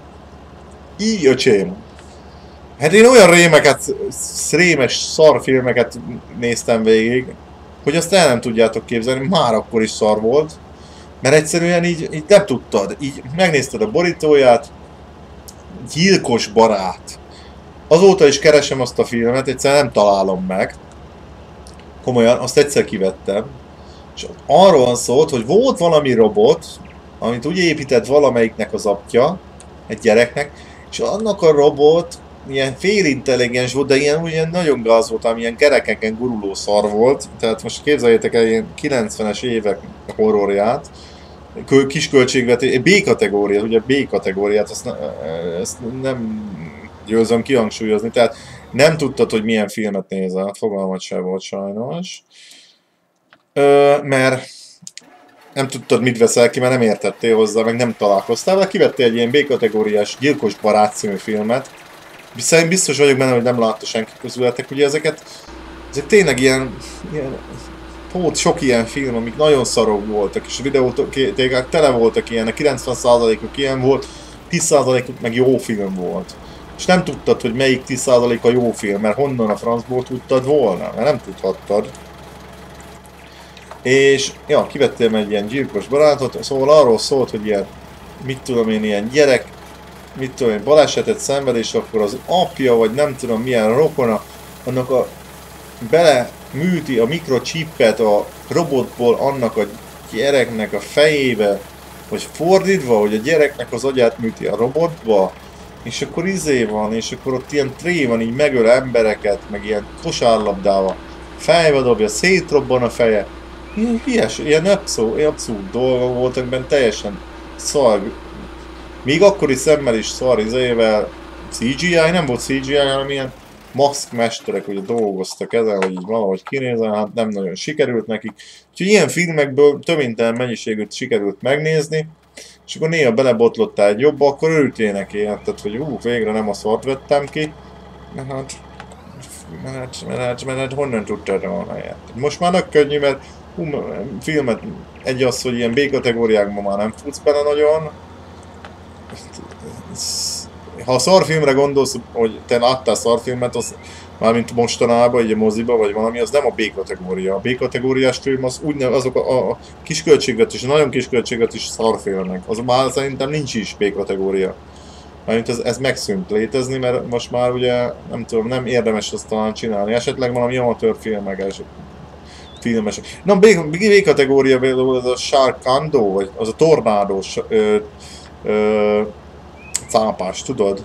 így öcsém. Hát én olyan rémeket, rémes szarfilmeket néztem végig, hogy azt el nem tudjátok képzelni, már akkor is szar volt, mert egyszerűen így, így nem tudtad, így megnézted a borítóját, Gyilkos barát. Azóta is keresem azt a filmet, egyszerűen nem találom meg. Komolyan, azt egyszer kivettem. És arról szólt, hogy volt valami robot, amit úgy épített valamelyiknek az apja, egy gyereknek, és annak a robot ilyen félintelligens volt, de ilyen, ilyen nagyon gáz volt, ami ilyen kerekeken guruló szar volt. Tehát most képzeljétek el ilyen kilencvenes évek horrorját, kis költségvetés, B-kategóriát, ugye B-kategóriát, ezt, ne, ezt nem győzöm kihangsúlyozni, tehát nem tudtad, hogy milyen filmet nézel, fogalmat sem volt sajnos, Ö, mert nem tudtad, mit veszel ki, mert nem értettél hozzá, meg nem találkoztál, de kivettél egy ilyen B-kategóriás Gyilkos barát című filmet, viszont biztos vagyok benne, hogy nem látta senki közületek, ugye ezeket, ezek tényleg ilyen, ilyen volt sok ilyen film, amik nagyon szarok voltak, és a videótékák tele voltak ilyenek, kilencven százalékuk ilyen volt, tíz százalékuk meg jó film volt. És nem tudtad, hogy melyik tíz százalék a jó film, mert honnan a francból tudtad volna, mert nem tudhattad. És, ja, kivettél egy ilyen gyilkos barátot, szóval arról szólt, hogy ilyen, mit tudom én, ilyen gyerek, mit tudom én, balesetet szenved, és akkor az apja, vagy nem tudom milyen rokona, annak a bele műti a mikrochippet a robotból annak a gyereknek a fejébe, vagy fordítva, hogy a gyereknek az agyát műti a robotba, és akkor izé van, és akkor ott ilyen tré van, így megöl embereket, meg ilyen kosárlabdával fejbe dobja, szétrobban a feje. Ilyen hülyes, ilyen abszurd, abszurd dolgok voltak benne, teljesen szar. Még akkori szemmel is szar izével, cé gé í, nem volt cé gé í, hanem ilyen maszkmesterek ugye dolgoztak ezen, hogy így valahogy kinézzen, hát nem nagyon sikerült nekik. Úgyhogy ilyen filmekből többintelen mennyiségűt sikerült megnézni, és akkor néha belebotlottál egy jobba, akkor örültél neki, érted, hogy ú, végre nem a szart vettem ki, mert hát, mert hát, mert hát, mert hát honnan tudtad volna, érted. Most már nagy könnyű, mert hú, filmet, egy az, hogy ilyen B-kategóriákban már nem futsz bele nagyon. Ha a szarfilmre gondolsz, hogy te láttál szarfilmet, az mármint mostanában, egy moziba vagy valami, az nem a B-kategória. A B-kategóriás film az úgynevezett azok a, a kisköltségvetés, nagyon kisköltségvetés szarfilmek. Az már szerintem nincs is B-kategória. Mármint ez, ez megszűnt létezni, mert most már ugye, nem tudom, nem érdemes azt talán csinálni. Esetleg valami amatőr filmek, filmesek. Na, B-kategória például az a Sharknado, vagy az a tornádós ö, ö, cápás, tudod?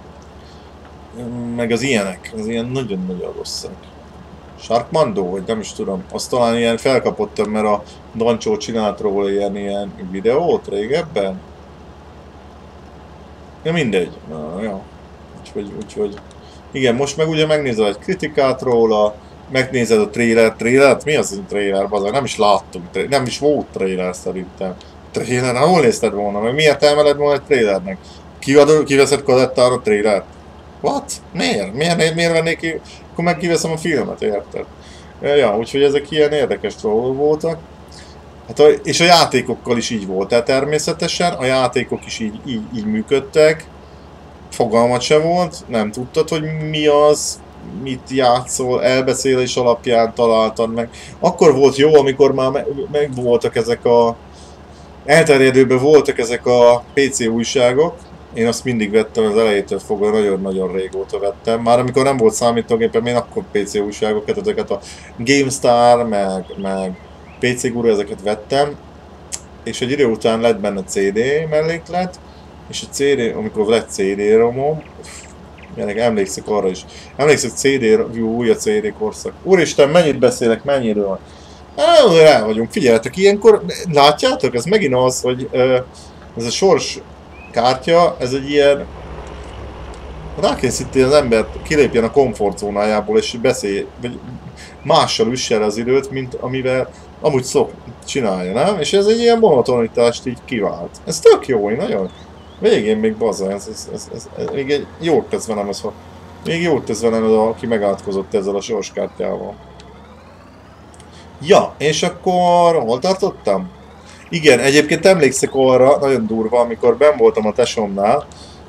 Meg az ilyenek, az ilyen nagyon-nagyon rosszak. Sharknado, vagy nem is tudom. Azt talán ilyen felkapottam, mert a Dancsó csinált róla ilyen, ilyen videót régebben. Ja, mindegy. Na, jó. Úgyhogy, úgyhogy... Igen, most meg ugye megnézel egy kritikát róla, megnézed a trailer, trailert? Mi az a trailer? Bazag? Nem is láttunk, nem is volt trailer szerintem. Trailer? Hol nézted volna? Meg miért emeled volna egy trailernek? Kiveszed kazettára a trailert? What? Miért? Miért, miért vennék ki? Akkor meg kiveszem a filmet, érted? Ja, úgyhogy ezek ilyen érdekes dolgok voltak. Hát a, és a játékokkal is így volt, tehát természetesen a játékok is így, így, így működtek. fogalmat se volt, nem tudtad, hogy mi az, mit játszol, elbeszélés alapján találtad meg. Akkor volt jó, amikor már meg, meg voltak ezek a... elterjedőben voltak ezek a pé cé újságok. Én azt mindig vettem, az elejétől fogva nagyon-nagyon régóta vettem. Már amikor nem volt számítógépem, én akkor pé cé újságokat, ezeket a GameStar, meg, meg pé cé Guru, ezeket vettem. És egy idő után lett benne cé dé melléklet, és a cé dé, amikor lett cé dé romom, Jelenleg emlékszek arra is. Emlékszek cé dé, új a cé dé korszak. Úristen, mennyit beszélek, mennyiről? Rá vagyunk, figyeljetek, ilyenkor látjátok, ez megint az, hogy uh, ez a sors kártya, ez egy ilyen... Rákészíti az embert, kilépjen a komfortzónájából és beszélj, vagy mással üsse el az időt, mint amivel amúgy szok csinálja, nem? És ez egy ilyen monotonitást így kivált. Ez tök jó, én nagyon... Végén még bazza, ez, ez, ez, ez, ez még egy jót tesz velem az, ha... Még jót tesz velem az, aki megátkozott ezzel a sorskártyával. Ja, és akkor hol tartottam? Igen, egyébként emlékszek arra, nagyon durva, amikor benn voltam a tesómnál.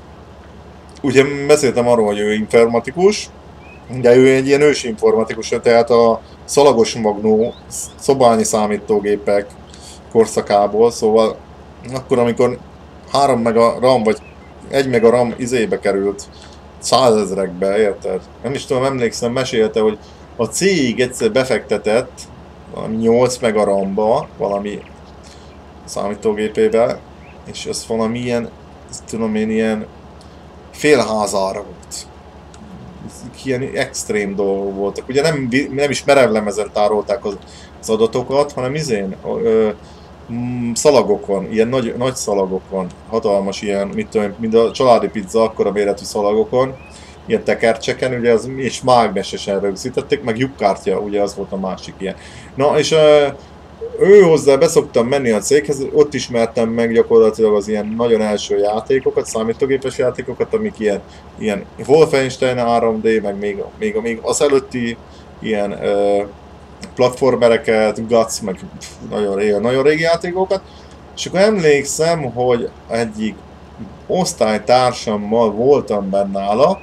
Ugye beszéltem arról, hogy ő informatikus, de ő egy ilyen ősi informatikus, tehát a szalagos magnó szobányi számítógépek korszakából, szóval akkor, amikor három mega RAM, vagy egy mega RAM izébe került százezrekbe, érted? Nem is tudom, emlékszem, mesélte, hogy a cég egyszer befektetett valami nyolc mega RAM-ba, valami számítógépébe, és ez valami ilyen, tudom én, ilyen félházára volt. Ilyen extrém dolgok voltak. Ugye nem, nem is merevlemezen tárolták az, az adatokat, hanem izén, ö, szalagokon, ilyen nagy, nagy szalagokon, hatalmas ilyen, mit tudom, mint a családi pizza, akkora méretű szalagokon, ilyen tekercseken, ugye az, és mágnesesen rögzítették, meg lyukkártya, ugye az volt a másik ilyen. Na, és ö, ő hozzá beszoktam menni a céghez, ott ismertem meg gyakorlatilag az ilyen nagyon első játékokat, számítógépes játékokat, amik ilyen, ilyen Wolfenstein három dé, meg még, még, még az előtti ilyen ö, platformereket, Guts, meg pff, nagyon, régi, nagyon régi játékokat. És akkor emlékszem, hogy egyik osztálytársammal voltam benne nála,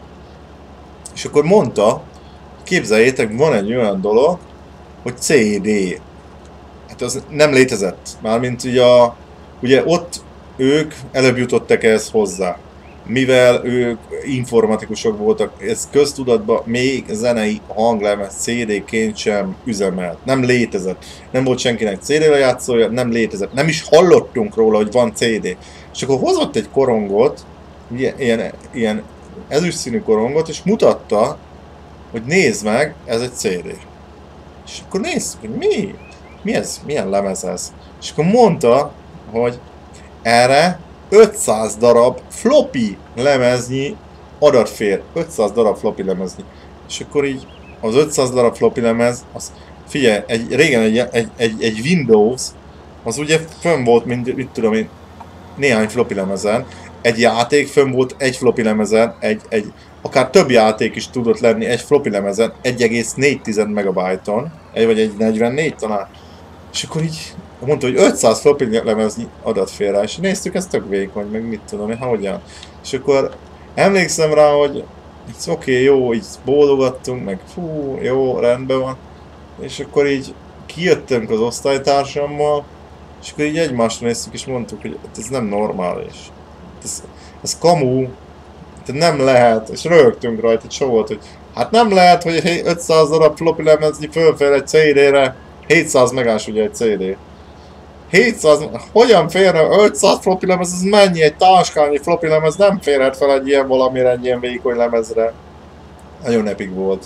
és akkor mondta, képzeljétek, van egy olyan dolog, hogy cé dé. Hát az nem létezett. Mármint ugye, a, ugye ott ők előbb jutottak ehhez hozzá. Mivel ők informatikusok voltak, ez köztudatban még zenei hanglemez cé dé-ként sem üzemelt. Nem létezett. Nem volt senkinek cé dé-re játszója, nem létezett. Nem is hallottunk róla, hogy van cé dé. És akkor hozott egy korongot, ilyen, ilyen ezüst színű korongot, és mutatta, hogy nézd meg, ez egy cé dé. És akkor nézd, hogy mi? Mi ez? Milyen lemez ez? És akkor mondta, hogy erre ötszáz darab floppy lemeznyi adat fér. ötszáz darab floppy lemeznyi. És akkor így az ötszáz darab floppy lemez, az, figyelj, egy, régen egy, egy, egy, egy Windows, az ugye fönn volt, mint, mit tudom én, néhány floppy lemezen. Egy játék fönn volt egy floppy lemezen, egy, egy, akár több játék is tudott lenni egy floppy lemezen, egy egész négy megabájton, egy vagy egy negyvennégy talán. És akkor így mondta, hogy ötszáz floppy lemeznyi adat fér rá, és néztük, ez tök vékony, meg mit tudom én, hogyan. És akkor emlékszem rá, hogy oké, okay, jó, így bólogattunk, meg fú, jó, rendben van. És akkor így kijöttünk az osztálytársammal, és akkor így egymást néztük, és mondtuk, hogy ez nem normális. Ez, ez kamu, nem lehet, és röhögtünk rajta, és volt, hogy hát nem lehet, hogy ötszáz darab floppy lemeznyi fölfér egy cé dé-re, hétszáz megás ugye egy cé dé. hétszáz, hogyan férne ötszáz floppy lemez, ez mennyi? Egy táskányi floppy lemez nem férhet fel egy ilyen valamire, egy ilyen vékony lemezre. Nagyon epic volt.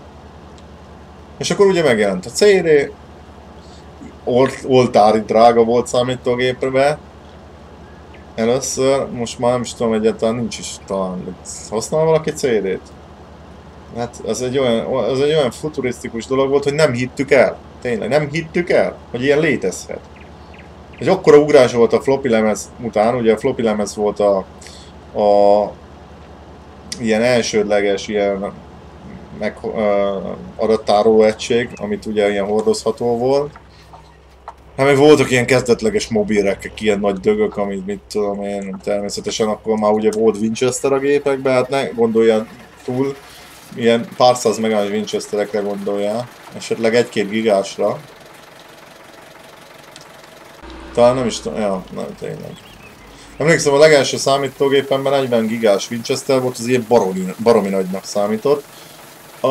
És akkor ugye megjelent a cé dé, oltári drága volt számítógépre. Először, most már nem is tudom, egyáltalán nincs is talán. Használ valaki cé dét? Hát ez egy, olyan, ez egy olyan futurisztikus dolog volt, hogy nem hittük el. Tényleg, nem hittük el, hogy ilyen létezhet. Egy akkora ugrás volt a floppy lemez után, ugye a floppy lemez volt a, a ilyen elsődleges ilyen meg, uh, adattároló egység, amit ugye ilyen hordozható volt. Hát még voltak ilyen kezdetleges mobilrekek, ilyen nagy dögök, amit mit tudom én, természetesen akkor már ugye volt Winchester a gépekben, hát ne gondoljál túl, ilyen pár száz megás Winchesterekre gondoljál, esetleg egy-két gigásra. Talán nem is tudom, ja, nem tényleg. Emlékszem, a legelső számítógépemben negyven gigás Winchester volt, az ilyen baromi, baromi nagynak számított. A...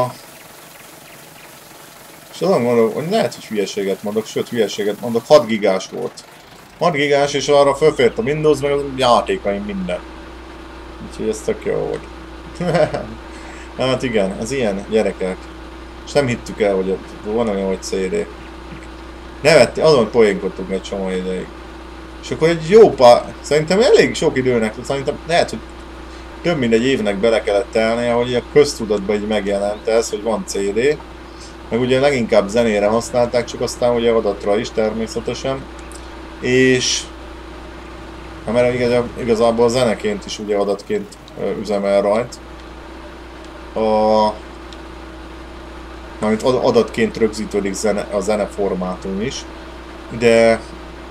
És azon gondolom, hogy lehet, hogy hülyeséget mondok, sőt hülyeséget mondok, hat gigás volt. hat gigás, és arra fölfért a Windows, meg a játékaim minden. Úgyhogy ez tök jó volt. Hát igen, ez ilyen, gyerekek. És nem hittük el, hogy van olyan, hogy cé dé. Nevetti, azon poénkodtunk egy csomó ideig. És akkor egy jó pár, szerintem elég sok időnek, szerintem lehet, hogy több mint egy évnek bele kellett telnie, hogy a köztudatban így megjelent ez, hogy van cé dé. Meg ugye leginkább zenére használták, csak aztán ugye adatra is természetesen. És... Hát mert igaz, igazából zeneként is ugye adatként üzemel rajt. A... Mármint adatként rögzítődik zene, a zeneformátum is. De...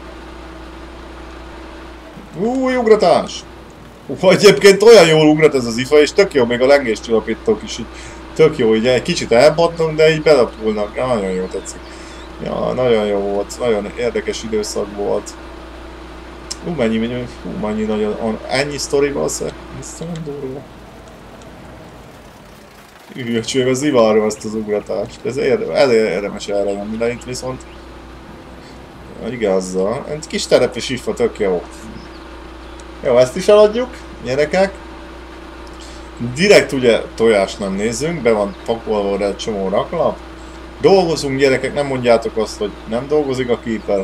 Új, ugratás! Uh, egyébként olyan jól ugrat ez az ifa, és tök jó, még a lengéscsillapítók is így tök jó, így egy kicsit elbatnak, de így belapulnak. Ja, nagyon jó tetszik. Ja, nagyon jó volt, nagyon érdekes időszak volt. Hú, mennyi, hú, mennyi nagyon, ennyi sztorival szeg, ez nagyon durva. Ügyöcség, az ivárom ezt az ugratást, ez érdemes, érdemes erre jönni, de itt viszont igazzal, egy kis terepes ifa tök jó. Jó, ezt is eladjuk, gyerekek. Direkt ugye tojást nem nézzünk, be van pakolva oda egy csomó raklap. Dolgozunk, gyerekek, nem mondjátok azt, hogy nem dolgozik a Keeper.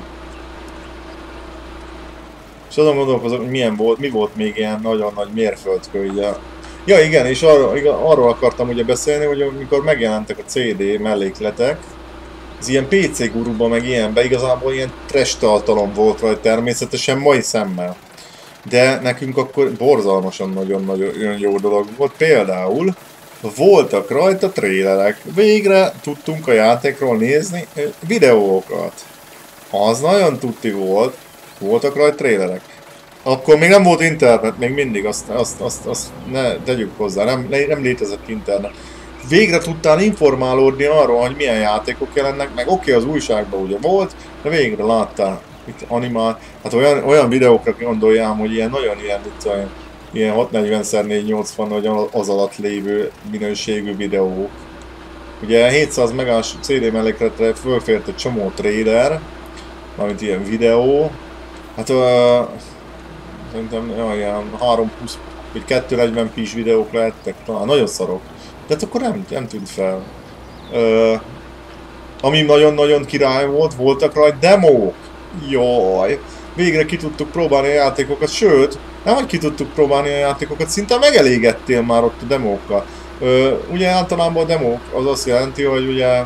És azon gondolkozom, hogy milyen volt, mi volt még ilyen nagyon nagy mérföldkő ugye. Ja igen, és arra, igen, arról akartam ugye beszélni, hogy amikor megjelentek a cé dé mellékletek, az ilyen pé cé guruban meg ilyenben igazából ilyen trash tartalom volt rajta természetesen mai szemmel. De nekünk akkor borzalmasan nagyon-nagyon jó dolog volt. Például voltak rajta trélerek. Végre tudtunk a játékról nézni videókat. Az nagyon tuti volt. Voltak rajta trélerek. Akkor még nem volt internet, még mindig, azt, azt, azt, azt ne tegyük hozzá, nem, nem létezett internet. Végre tudtál informálódni arról, hogy milyen játékok jelennek, meg oké, okay, az újságban ugye volt, de végre láttál itt animál, hát olyan, olyan videókra gondoljám, hogy ilyen nagyon ilyen, itt, ilyen hatszáznegyven szer négyszáznyolcvan vagy az alatt lévő minőségű videók. Ugye hétszáz megás cé dé mellékletre fölfért egy csomó trailer, valamint ilyen videó, hát uh, szerintem olyan háromszázhúsz vagy kétszáznegyven pés videók lehettek, talán nagyon szarok. De hát akkor nem, nem tűnt fel. Uh, ami nagyon-nagyon király volt, voltak rajta demók. Jaj, végre ki tudtuk próbálni a játékokat, sőt, nem hogy ki tudtuk próbálni a játékokat, szinte megelégettél már ott a demókkal. Ö, ugye általában a demók az azt jelenti, hogy ugye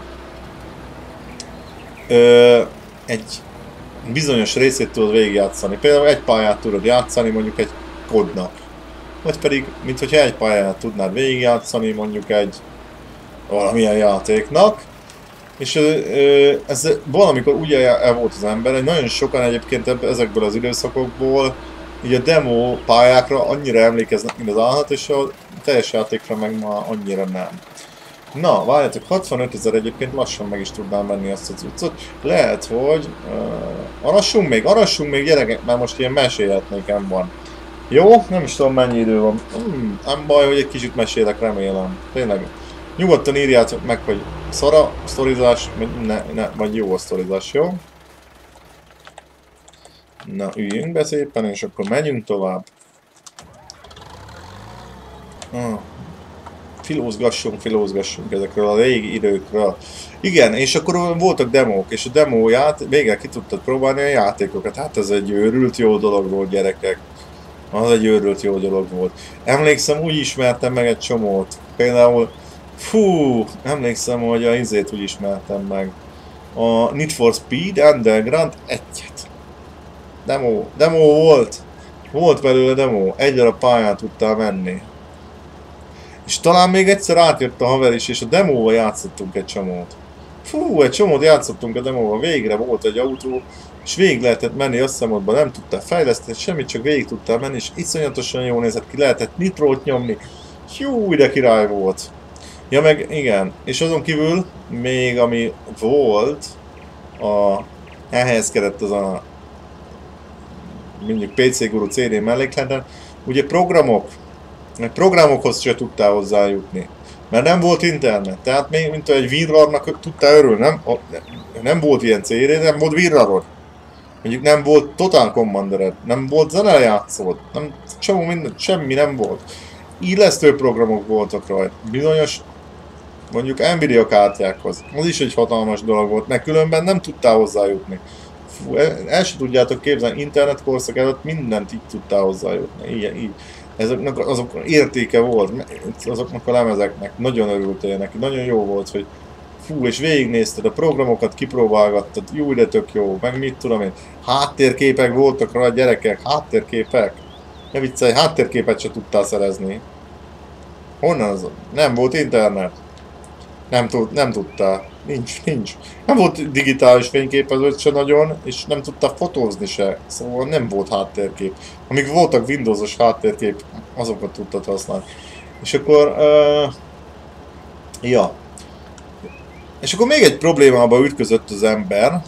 ö, egy bizonyos részét tudod végigjátszani. Például egy pályát tudod játszani mondjuk egy kodnak. Vagy pedig, mint hogyha egy pályát tudnád végigjátszani mondjuk egy valamilyen játéknak. És ez valamikor ugye el volt az ember, egy nagyon sokan egyébként ezekből az időszakokból így a demo pályákra annyira emlékeznek, mint az állat, és a teljes játékra meg már annyira nem. Na, várjátok, hatvanötezer egyébként lassan meg is tudnám venni azt a cuccot. Lehet, hogy... Uh, arassunk még, arassunk még gyerekek, mert most ilyen mesélet nekem van. Jó? Nem is tudom mennyi idő van. Hmm, nem baj, hogy egy kicsit mesélek, remélem. Tényleg. Nyugodtan írjátok meg, hogy szara a sztorizás, ne, ne, vagy jó a sztorizás, jó? Na, üljünk be szépen, és akkor menjünk tovább. Ah. Filózgassunk, filózgassunk ezekről a régi időkről. Igen, és akkor voltak demók, és a demóját végre ki tudtad próbálni a játékokat. Hát ez egy őrült jó dolog volt, gyerekek. Az egy őrült jó dolog volt. Emlékszem, úgy ismertem meg egy csomót. Például, fú, emlékszem, hogy a izét úgy ismertem meg. A Need for Speed Underground egyet. Demo, demo volt. Volt belőle demo. Egyre a pályán tudtál menni. És talán még egyszer átjött a haver is, és a demóval játszottunk egy csomót. Fú, egy csomót játszottunk a demóval, végre volt egy autó, és végig lehetett menni összemódban, nem tudtál fejleszteni semmit, csak végig tudtál menni, és iszonyatosan jól nézett ki, lehetett nitrót nyomni. Hú, de király volt. Ja meg igen, és azon kívül még ami volt, a, elhelyezkedett az a mondjuk pé cé Guru cé dé mellékleten, ugye programok, programokhoz se tudtál hozzájutni, mert nem volt internet, tehát még mint egy virrarnak tudtál örülni, nem, nem volt ilyen cé dé, nem volt virrarod. Mondjuk nem volt Total Commandered, nem volt zenelejátszód, nem, csomó minden, semmi nem volt. Illesztő programok voltak rajta, bizonyos mondjuk Nvidia kártyákhoz, az is egy hatalmas dolog volt, mert különben nem tudtál hozzájutni. Fú, el, el sem tudjátok képzelni, internetkorszak előtt mindent így tudtál hozzájutni, így, így. Ezeknek azok értéke volt, azoknak a lemezeknek, nagyon örültél neki, nagyon jó volt, hogy fú, és végignézted a programokat, kipróbálgattad, jó, de tök jó, meg mit tudom én, háttérképek voltak rá, gyerekek, háttérképek, ne viccelj, háttérképet se tudtál szerezni. Honnan az? Nem volt internet. Nem, tud, nem tudtál. Nincs, nincs. Nem volt digitális fényképezőt se nagyon, és nem tudtál fotózni se. Szóval nem volt háttérkép. Amíg voltak Windowsos háttérkép, azokat tudtad használni. És akkor... Uh, ja. És akkor még egy problémába ütközött az ember,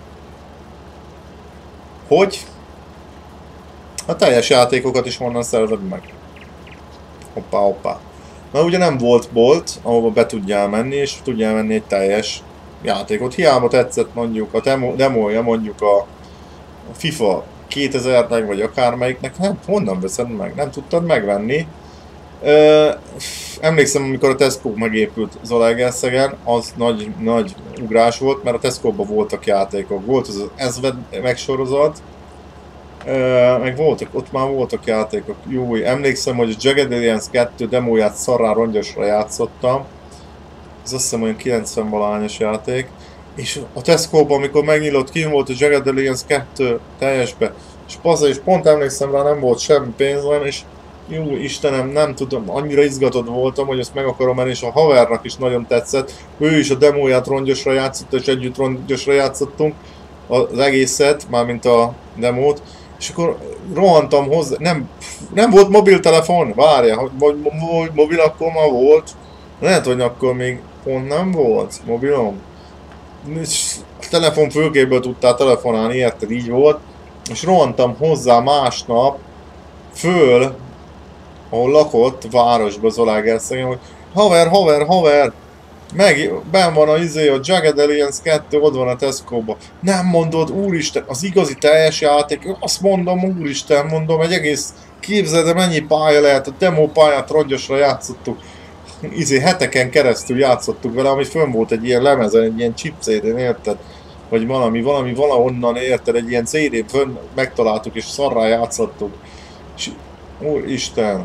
hogy a teljes játékokat is honnan szerzed meg. Hoppá, hoppá. Na ugye nem volt bolt, ahova be tudjál menni, és tudjál menni egy teljes játékot. Hiába tetszett mondjuk a demo, demója, mondjuk a FIFA kétezernek, vagy akármelyiknek, nem, honnan veszed meg? Nem tudtad megvenni. Ö, emlékszem, amikor a Tesco megépült Zalaegerszegen, az nagy, nagy ugrás volt, mert a Tesco-ban voltak játékok. Volt az az Ezved megsorozat, Uh, meg voltak, ott már voltak játékok. Jó, emlékszem, hogy a Jagged Alliance kettő demóját szarrá rongyosra játszottam. Ez azt hiszem olyan kilencven valahányos játék. És a Tesco-ban, amikor megnyílott, ki volt a Jagged Alliance kettő teljesbe. És paza, és pont emlékszem rá, nem volt semmi pénzem, és jó Istenem, nem tudom, annyira izgatott voltam, hogy ezt meg akarom menni, és a havernak is nagyon tetszett. Ő is a demóját rongyosra játszott, és együtt rongyosra játszottunk az egészet, mármint a demót. És akkor rohantam hozzá, nem, nem volt mobiltelefon, várjál, vagy mobil akkor már volt, lehet, hogy akkor még pont nem volt mobilom. A telefon fülkéből tudtál telefonálni, érted, így volt, és rohantam hozzá másnap föl, ahol lakott, városba, Zalaegerszegen, hogy haver, haver, haver, meg benn van a izé, a Jagged Alliance kettő, ott van a Tesco-ba. Nem mondod, úristen, az igazi teljes játék, azt mondom, úristen, mondom, egy egész, képzeld, de mennyi pálya lehet, a demo pályát rongyosra játszottuk. Izé, heteken keresztül játszottuk vele, ami fönn volt egy ilyen lemezen, egy ilyen chip cé dén, érted? Vagy valami, valami valahonnan, érted, egy ilyen cé dén fönn megtaláltuk, és szarrá játszottuk. És, úristen.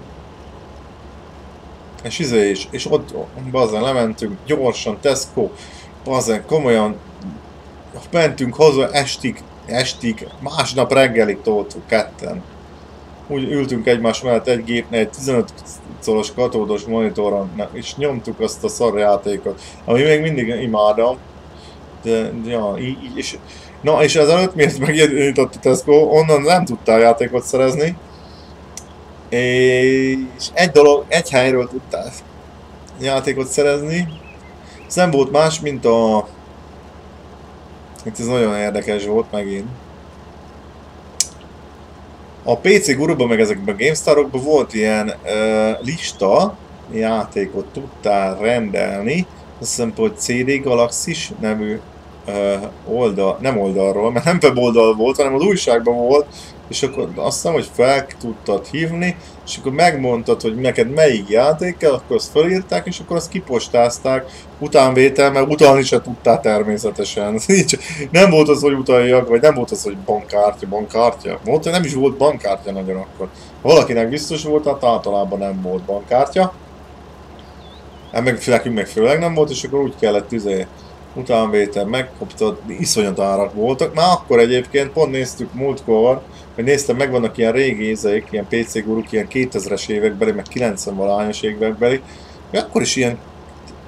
És izé is, és ott bazen lementünk, gyorsan, Tesco, bazen, komolyan mentünk haza estig, estig, másnap reggelig toltuk ketten. Úgy ültünk egymás mellett egy gépnél, egy tizenöt colos katódos monitoron, és nyomtuk azt a szarjátékot, ami még mindig imádom. De, ja, így, és, na, és ezelőtt miért megjelenított a Tesco, onnan nem tudtál játékot szerezni. És egy dolog, egy helyről tudtál játékot szerezni. Ez nem volt más, mint a... Itt ez nagyon érdekes volt megint. A pé cé Guruban, meg ezekben a GameStar-okban volt ilyen uh, lista, játékot tudtál rendelni. Azt hiszem, hogy cé dé Galaxis nevű uh, oldal, nem oldalról, mert nem weboldal volt, hanem az újságban volt, és akkor azt hiszem, hogy fel tudtad hívni, és akkor megmondtad, hogy neked melyik játék kell, akkor azt felírták, és akkor azt kipostázták utánvétel, mert utalni se tudtál természetesen. Nem volt az, hogy utaljak, vagy nem volt az, hogy bankkártya, bankkártya. Volt, nem is volt bankkártya nagyon akkor. Ha valakinek biztos volt, hát általában nem volt bankkártya. Meg nekünk meg főleg nem volt, és akkor úgy kellett tüzé. Utánvétel megkaptad, iszonyat árak voltak. Már akkor egyébként pont néztük múltkor, hogy néztem, meg vannak ilyen régi ízeik, ilyen pé cé Guruk, ilyen kétezres évekbeli, meg kilencven valahányas évekbeli, akkor is ilyen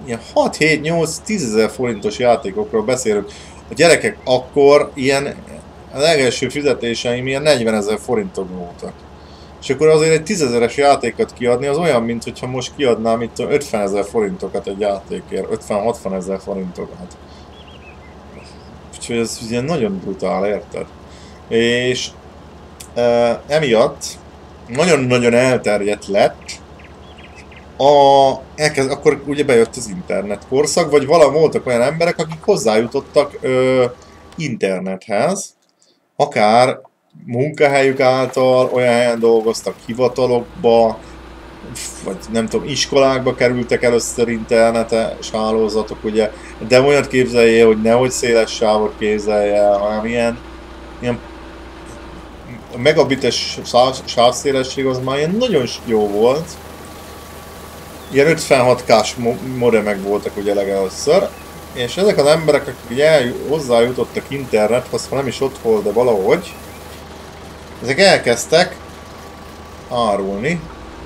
ilyen hat hét nyolc tízezer forintos játékokról beszélünk. A gyerekek akkor ilyen, a legelső fizetéseim ilyen negyvenezer forintok voltak. És akkor azért egy tízezeres játékot kiadni az olyan, mint hogyha most kiadnám itt ötvenezer forintokat egy játékért, ötven-hatvan ezer forintokat. Úgyhogy ez ilyen nagyon brutál, érted? És e, emiatt nagyon-nagyon elterjedt lett a, elkezd, akkor ugye bejött az internet korszak, vagy valami voltak olyan emberek, akik hozzájutottak ö, internethez, akár munkahelyük által, olyan helyen dolgoztak, hivatalokba, vagy nem tudom, iskolákba kerültek először internetes hálózatok, ugye, de olyat képzelje, hogy nehogy széles sávot képzelje, hanem ilyen, ilyen a megabites sávszélesség az már ilyen nagyon jó volt. Ilyen ötvenhat ká-s modemek voltak ugye legelőször, és ezek az emberek, akik ugye hozzájutottak internethez, ha nem is ott volt, de valahogy, ezek elkezdtek árulni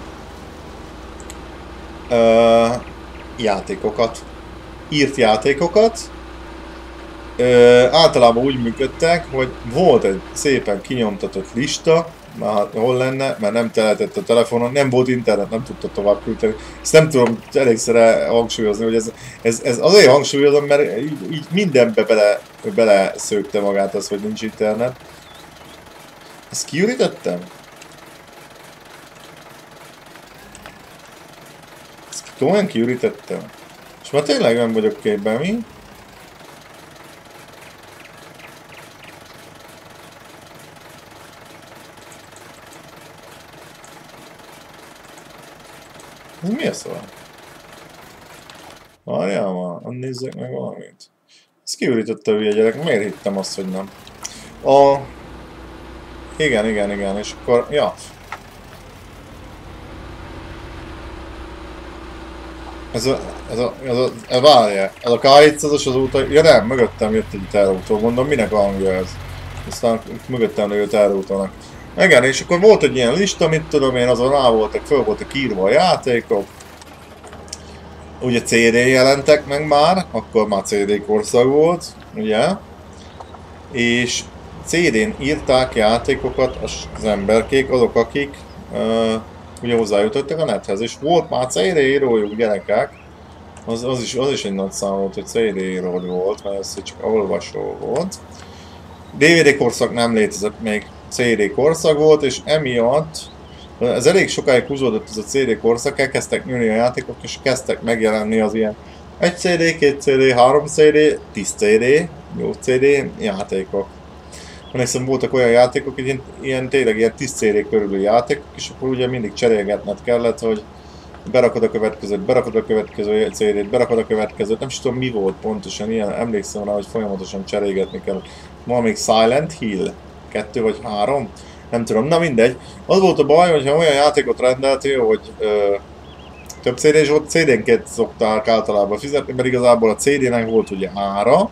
ö, játékokat, írt játékokat. Ö, általában úgy működtek, hogy volt egy szépen kinyomtatott lista, már hol lenne, mert nem tehetett a telefonon, nem volt internet, nem tudta tovább küldeni. Ezt nem tudom elégszer hangsúlyozni, hogy ez, ez, ez azért hangsúlyozom, mert így, így mindenbe bele, bele szőkte magát az, hogy nincs internet. Ezt kiürítettem? Ezt komolyan kiürítettem? És már tényleg nem vagyok képben, mi? Ez mi a szó? Várjál már, nézzek meg valamit. Ezt kiürítette a hülye gyerek, miért hittem azt, hogy nem? A... Igen, igen, igen, és akkor... Ja. Ez a... Ez a... Ez a... Ez várjál. Ez a ká hétszázas az út... Ja nem, mögöttem jött egy terrautó, mondom, minek a hangja ez? Aztán mögöttem jött terrautónak. Igen, és akkor volt egy ilyen lista, mit tudom én, azon rá voltak, föl voltak írva a játékok. Ugye cé dé jelentek meg már, akkor már cé dé korszak volt, ugye? És cé dén írták játékokat az emberkék, azok, akik uh, ugye hozzájutottak a nethez. És volt már cé dé írójuk, gyerekek. Az, az, is, az is egy nagy szám volt, hogy cé dé író volt, mert ez csak olvasó volt. dé vé dé korszak nem létezett még. cé dé korszak volt, és emiatt ez elég sokáig húzódott ez a cé dé korszak, elkezdtek nőni a játékok, és kezdtek megjelenni az ilyen egy cé dé, két cé dé, három cé dé, tíz cé dé, nyolc cé dé játékok. Emlékszem, voltak olyan játékok, hogy ilyen, ilyen tényleg ilyen tíz cé dé körülű játékok, és akkor ugye mindig cserélgetned kellett, hogy berakod a következőt, berakod a következő cé dét, berakod a következőt, nem is tudom mi volt pontosan, ilyen emlékszem rá, hogy folyamatosan cserélgetni kell. Ma még Silent Hill, kettő vagy három, nem tudom, na mindegy. Az volt a baj, hogyha olyan játékot rendeltél, hogy ö, több cé dés volt, cé dénként szokták általában fizetni, mert igazából a cé dének volt ugye ára,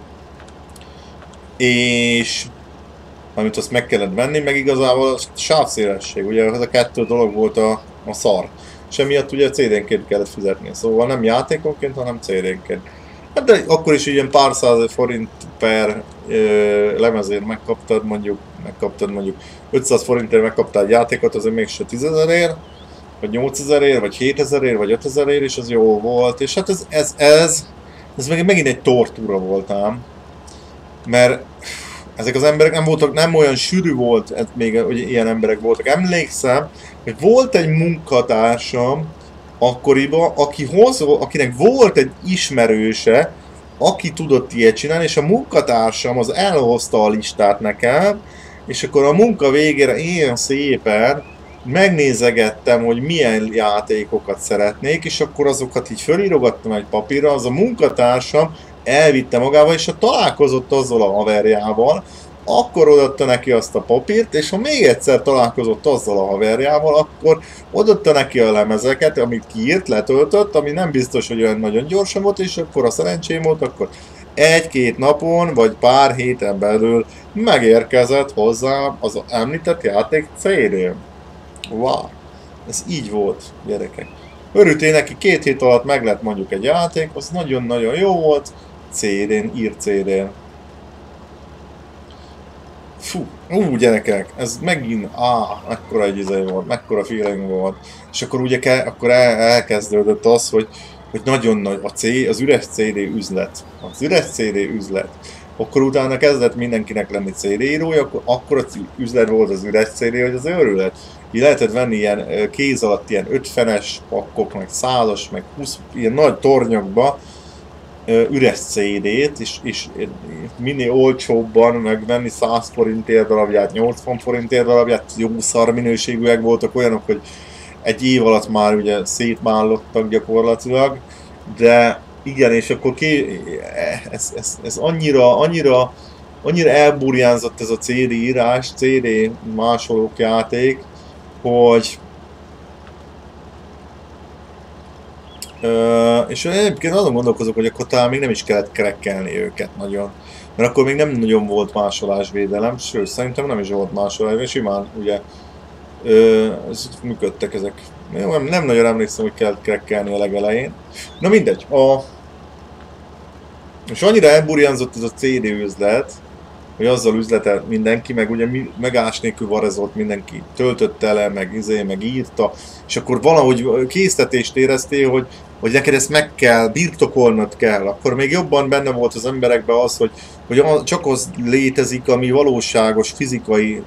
és amit azt meg kellett venni, meg igazából a sávszélesség, ugye ez a kettő dolog volt a, a szar. És emiatt ugye cé dénként kellett fizetni, szóval nem játékonként, hanem cé dénként. Hát de akkor is ilyen pár száz forint per ö, lemezért megkaptad, mondjuk, megkaptad mondjuk ötszáz forintért megkaptál egy játékot, azért mégse tízezerért, vagy nyolcezerért, vagy hétezerért, vagy ötezerért, és az jó volt. És hát ez, ez, ez, ez meg, megint egy tortúra volt ám, mert ezek az emberek nem voltak, nem olyan sűrű volt, ez még, hogy ilyen emberek voltak. Emlékszem, hogy volt egy munkatársam akkoriban, aki hoz, akinek volt egy ismerőse, aki tudott ilyet csinálni, és a munkatársam az elhozta a listát nekem, és akkor a munka végére ilyen szépen megnézegettem, hogy milyen játékokat szeretnék, és akkor azokat így fölírogattam egy papírra, az a munkatársam elvitte magával, és ha találkozott azzal a haverjával, akkor odaadta neki azt a papírt, és ha még egyszer találkozott azzal a haverjával, akkor odaadta neki a lemezeket, amit kiírt, letöltött, ami nem biztos, hogy olyan nagyon gyorsan volt, és akkor a szerencsém volt, akkor egy-két napon, vagy pár héten belül megérkezett hozzám az említett játék cé dén. Wow! Ez így volt, gyerekek. Örültél neki, két hét alatt meg lett mondjuk egy játék, az nagyon-nagyon jó volt, cé dén, írt cé dén. Fú, ú, gyerekek, ez megint, áh, mekkora egy izé volt, mekkora feeling volt. És akkor ugye ke, akkor el, elkezdődött az, hogy, hogy nagyon nagy a C, az üres cé dé üzlet. Az üres cé dé üzlet. Akkor utána kezdett mindenkinek lenni cé dé írója, akkor, akkor az üzlet volt az üres cé dé, hogy az őrület. Így lehetett venni ilyen kéz alatt ilyen ötvenes pakkok, meg százas, meg húsz, ilyen nagy tornyokba, üres cé dét, és, és minél olcsóbban megvenni száz forintért darabját, nyolcvan forintért darabját, jó szar minőségűek voltak, olyanok, hogy egy év alatt már ugye szétmállottak gyakorlatilag, de igen, és akkor ké, ez, ez, ez annyira, annyira, annyira elburjánzott ez a cé dé írás, cé dé másolók játék, hogy Uh, és egyébként azon gondolkozok, hogy akkor talán még nem is kellett krekkelni őket nagyon. Mert akkor még nem nagyon volt másolásvédelem, sőt, szerintem nem is volt másolás, simán ugye uh, működtek ezek. Nem, nem nagyon emlékszem, hogy kellett krekkelni a legelején. Na mindegy, a... és annyira elburjánzott ez a cé dé üzlet, hogy azzal üzletelt mindenki, meg ugye megás nélkül varezolt mindenki, töltötte le, meg izé, meg írta, és akkor valahogy késztetést éreztél, hogy, hogy neked ezt meg kell, birtokolnod kell, akkor még jobban benne volt az emberekben az, hogy, hogy csak az létezik, ami valóságos, fizikai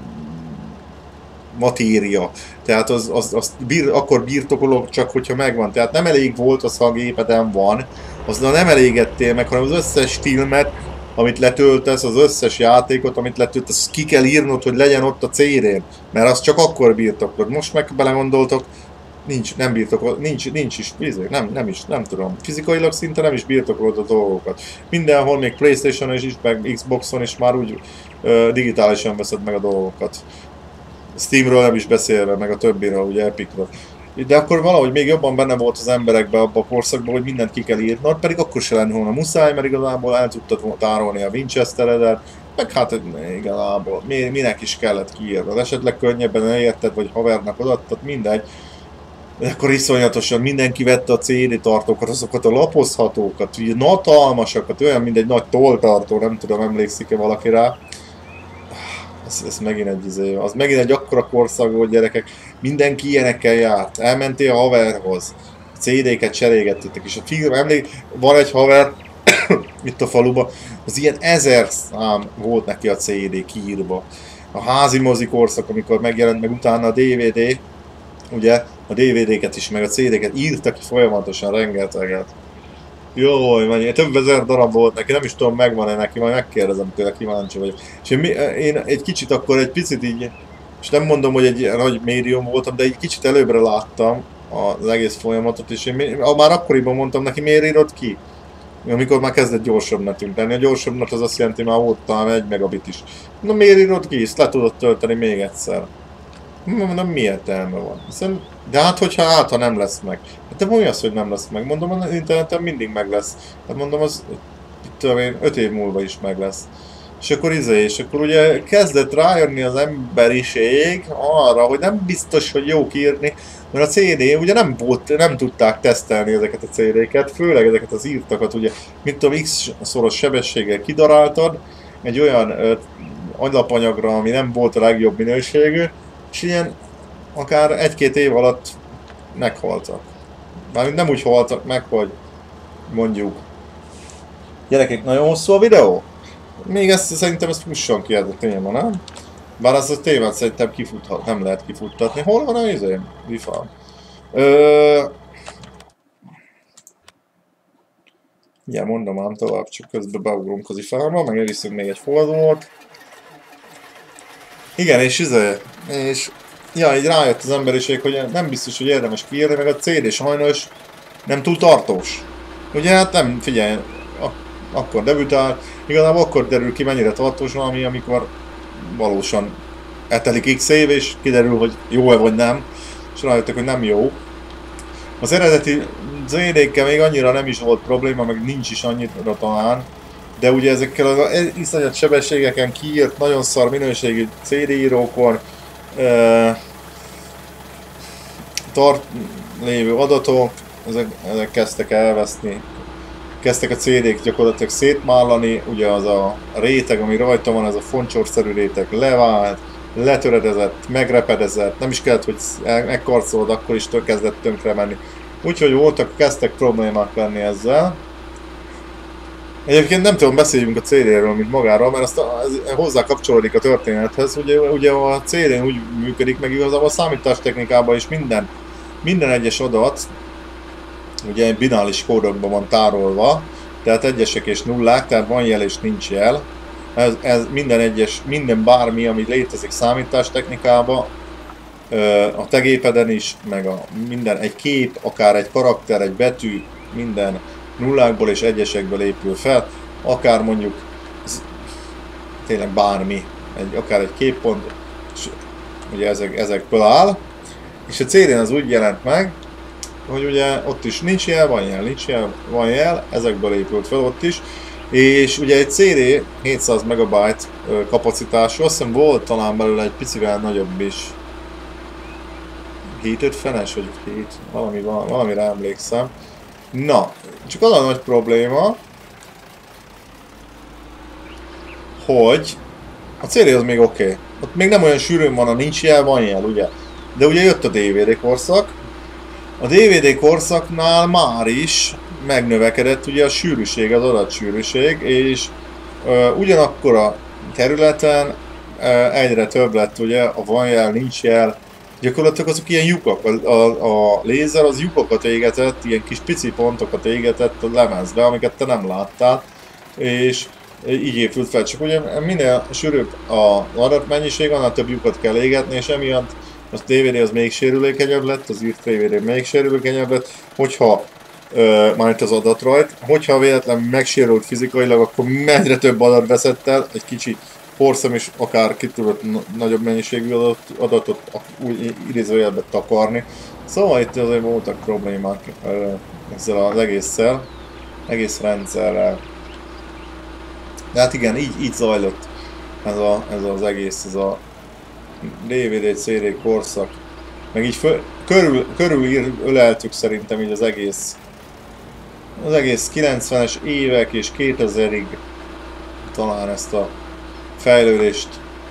matéria. Tehát az, az, az bir, akkor birtokolok csak, hogyha megvan. Tehát nem elég volt az, ha a gépeden van, az nem elégettél meg, hanem az összes filmet, amit letöltesz, az összes játékot, amit letöltesz, ki kell írnod, hogy legyen ott a cé dén, mert az csak akkor birtoklod. Most meg belegondoltok, nincs, nem birtoklod, nincs, nincs is, nem, nem is, nem tudom. Fizikailag szinte nem is birtoklod a dolgokat. Mindenhol, még PlayStation-on is, meg Xboxon is már úgy uh, digitálisan veszed meg a dolgokat. Steamről nem is beszélve, meg a többiről, ugye Epicről. De akkor valahogy még jobban benne volt az emberekben abban a korszakban, hogy mindent ki kell írnod, pedig akkor se lenne volna muszáj, mert igazából el tudtad tárolni a Winchesteredet, meg hát igazából minek is kellett kiírnod. Esetleg könnyebben elérted, vagy havernak odaadtad, mindegy. De akkor iszonyatosan mindenki vette a cé dé tartókat, azokat a lapozhatókat, ugye hatalmasakat, olyan, mint egy nagy tolltartó, nem tudom, emlékszik-e valaki rá. Ez, ez megint egy izé, az megint egy akkora korszak volt, gyerekek, mindenki ilyenekkel járt, elmentél a haverhoz, cé déket cserégettétek, és a film, emlék, van egy haver, itt a faluban, az ilyen ezer szám volt neki a cé dé kiírva. A házi mozi korszak, amikor megjelent meg utána a dé vé dé, ugye, a dé vé déket is, meg a cé déket írta ki folyamatosan rengeteget. Jaj, mennyi, több ezer darab volt neki, nem is tudom, megvan-e neki, majd megkérdezem tőle, kíváncsi vagyok. És én, én egy kicsit akkor egy picit így, és nem mondom, hogy egy nagy médium voltam, de egy kicsit előbbre láttam az egész folyamatot, és én már akkoriban mondtam neki, miért írod ki? Amikor már kezdett gyorsabbnak tűnni. A gyorsabbnak az azt jelenti, már volt talán egy megabit is. Na miért írod ki? Ezt le tudod tölteni még egyszer. Mondom, mi értelme van? Hiszen, de hát, hogyha hát, ha nem lesz meg. Hát de mi az, hogy nem lesz meg? Mondom, az interneten mindig meg lesz. Hát mondom, az tudom én, öt év múlva is meg lesz. És akkor izé, és akkor ugye kezdett rájönni az emberiség arra, hogy nem biztos, hogy jó kiírni, mert a cé dé ugye nem volt, nem tudták tesztelni ezeket a cé déket, főleg ezeket az írtakat, ugye, mint tudom, X-szoros sebességgel kidaráltad egy olyan anylapanyagra, ami nem volt a legjobb minőségű, és ilyen akár egy-két év alatt meghaltak. Mármint nem úgy haltak meg, hogy mondjuk. Gyerekek, nagyon hosszú a videó? Még ezt szerintem ezt fusson ki ez a téma, nem? Bár az a témát szerintem kifuthat, nem lehet kifuttatni. Hol van a izé? Vifám. Ö... Ja, mondom ám tovább, csak közben beugrunk az ifámba, meg elviszünk még egy fordulót. Igen, és izé, és ja, így rájött az emberiség, hogy nem biztos, hogy érdemes kiírni, meg a cé dé sajnos nem túl tartós. Ugye hát nem, figyelj, akkor debütál, igazából akkor derül ki, mennyire tartós valami, amikor valósan eltelik x év, és kiderül, hogy jó-e vagy nem, és rájöttek, hogy nem jó. Az eredeti cé dékkel még annyira nem is volt probléma, meg nincs is annyira talán, de ugye ezekkel az iszonyat sebességeken kiírt, nagyon szar minőségű cé dé írókon, e, tart, lévő adatok, ezek, ezek kezdtek elveszni. Kezdtek a cé dé-k gyakorlatilag szétmállani, ugye az a réteg, ami rajta van, ez a foncsórszerű réteg levált, letöredezett, megrepedezett, nem is kellett, hogy megkarcolod, akkor is kezdett tönkre menni. Úgyhogy voltak, kezdtek problémák lenni ezzel. Egyébként nem tudom, beszéljünk a cé dé-ről, mint magáról, mert azt a, ez hozzá kapcsolódik a történethez. Ugye, ugye a cé dé úgy működik, meg igazából a számítástechnikában is minden, minden egyes adat ugye binális kódokban van tárolva, tehát egyesek és nullák, tehát van jel és nincs jel. Ez, ez minden egyes, minden bármi, ami létezik számítástechnikában, a te gépeden is, meg a minden, egy kép, akár egy karakter, egy betű, minden nullákból és egyesekből épül fel, akár mondjuk tényleg bármi, egy, akár egy képpont, és ugye ezek, ezekből áll, és a cé dén az úgy jelent meg, hogy ugye ott is nincs jel, van jel, nincs jel, van jel, ezekből épült fel ott is, és ugye egy cé dé hétszáz megabyte kapacitású, azt hiszem volt talán belőle egy picivel nagyobb is, hétszázötvenes, vagy hét, valami, valamire emlékszem. Na, csak az a nagy probléma, hogy a cé dé az még oké. Okay. Ott még nem olyan sűrűn van, a nincs jel, van jel, ugye? De ugye jött a dé vé dé korszak. A dé vé dé korszaknál már is megnövekedett ugye a sűrűség, az adatsűrűség, és uh, ugyanakkor a területen uh, egyre több lett ugye a van jel, nincs jel, gyakorlatilag azok ilyen lyukak, a, a, a lézer az lyukakat égetett, ilyen kis pici pontokat égetett a lemezbe, amiket te nem láttál, és így épült fel, csak ugye minél sűrűbb az adatmennyiség, annál több lyukat kell égetni, és emiatt a dé vé dé az még sérülékenyebb lett, az írt dé vé dé még sérülékenyebb lett, hogyha uh, már itt az adatrajt, hogyha véletlenül megsérült fizikailag, akkor egyre több adat veszett el, egy kicsi porszem is akár ki tudott nagyobb mennyiségű adatot, adatot úgy idézőjelbe takarni. Szóval itt azért voltak problémák uh, ezzel az egésszel, egész rendszerrel. De hát igen, így, így zajlott ez, a, ez az egész, ez a dé vé dé cé dé korszak. Meg így föl, körül, körül öleltük szerintem így az egész az egész kilencvenes évek és kétezerig talán ezt a fejlődést.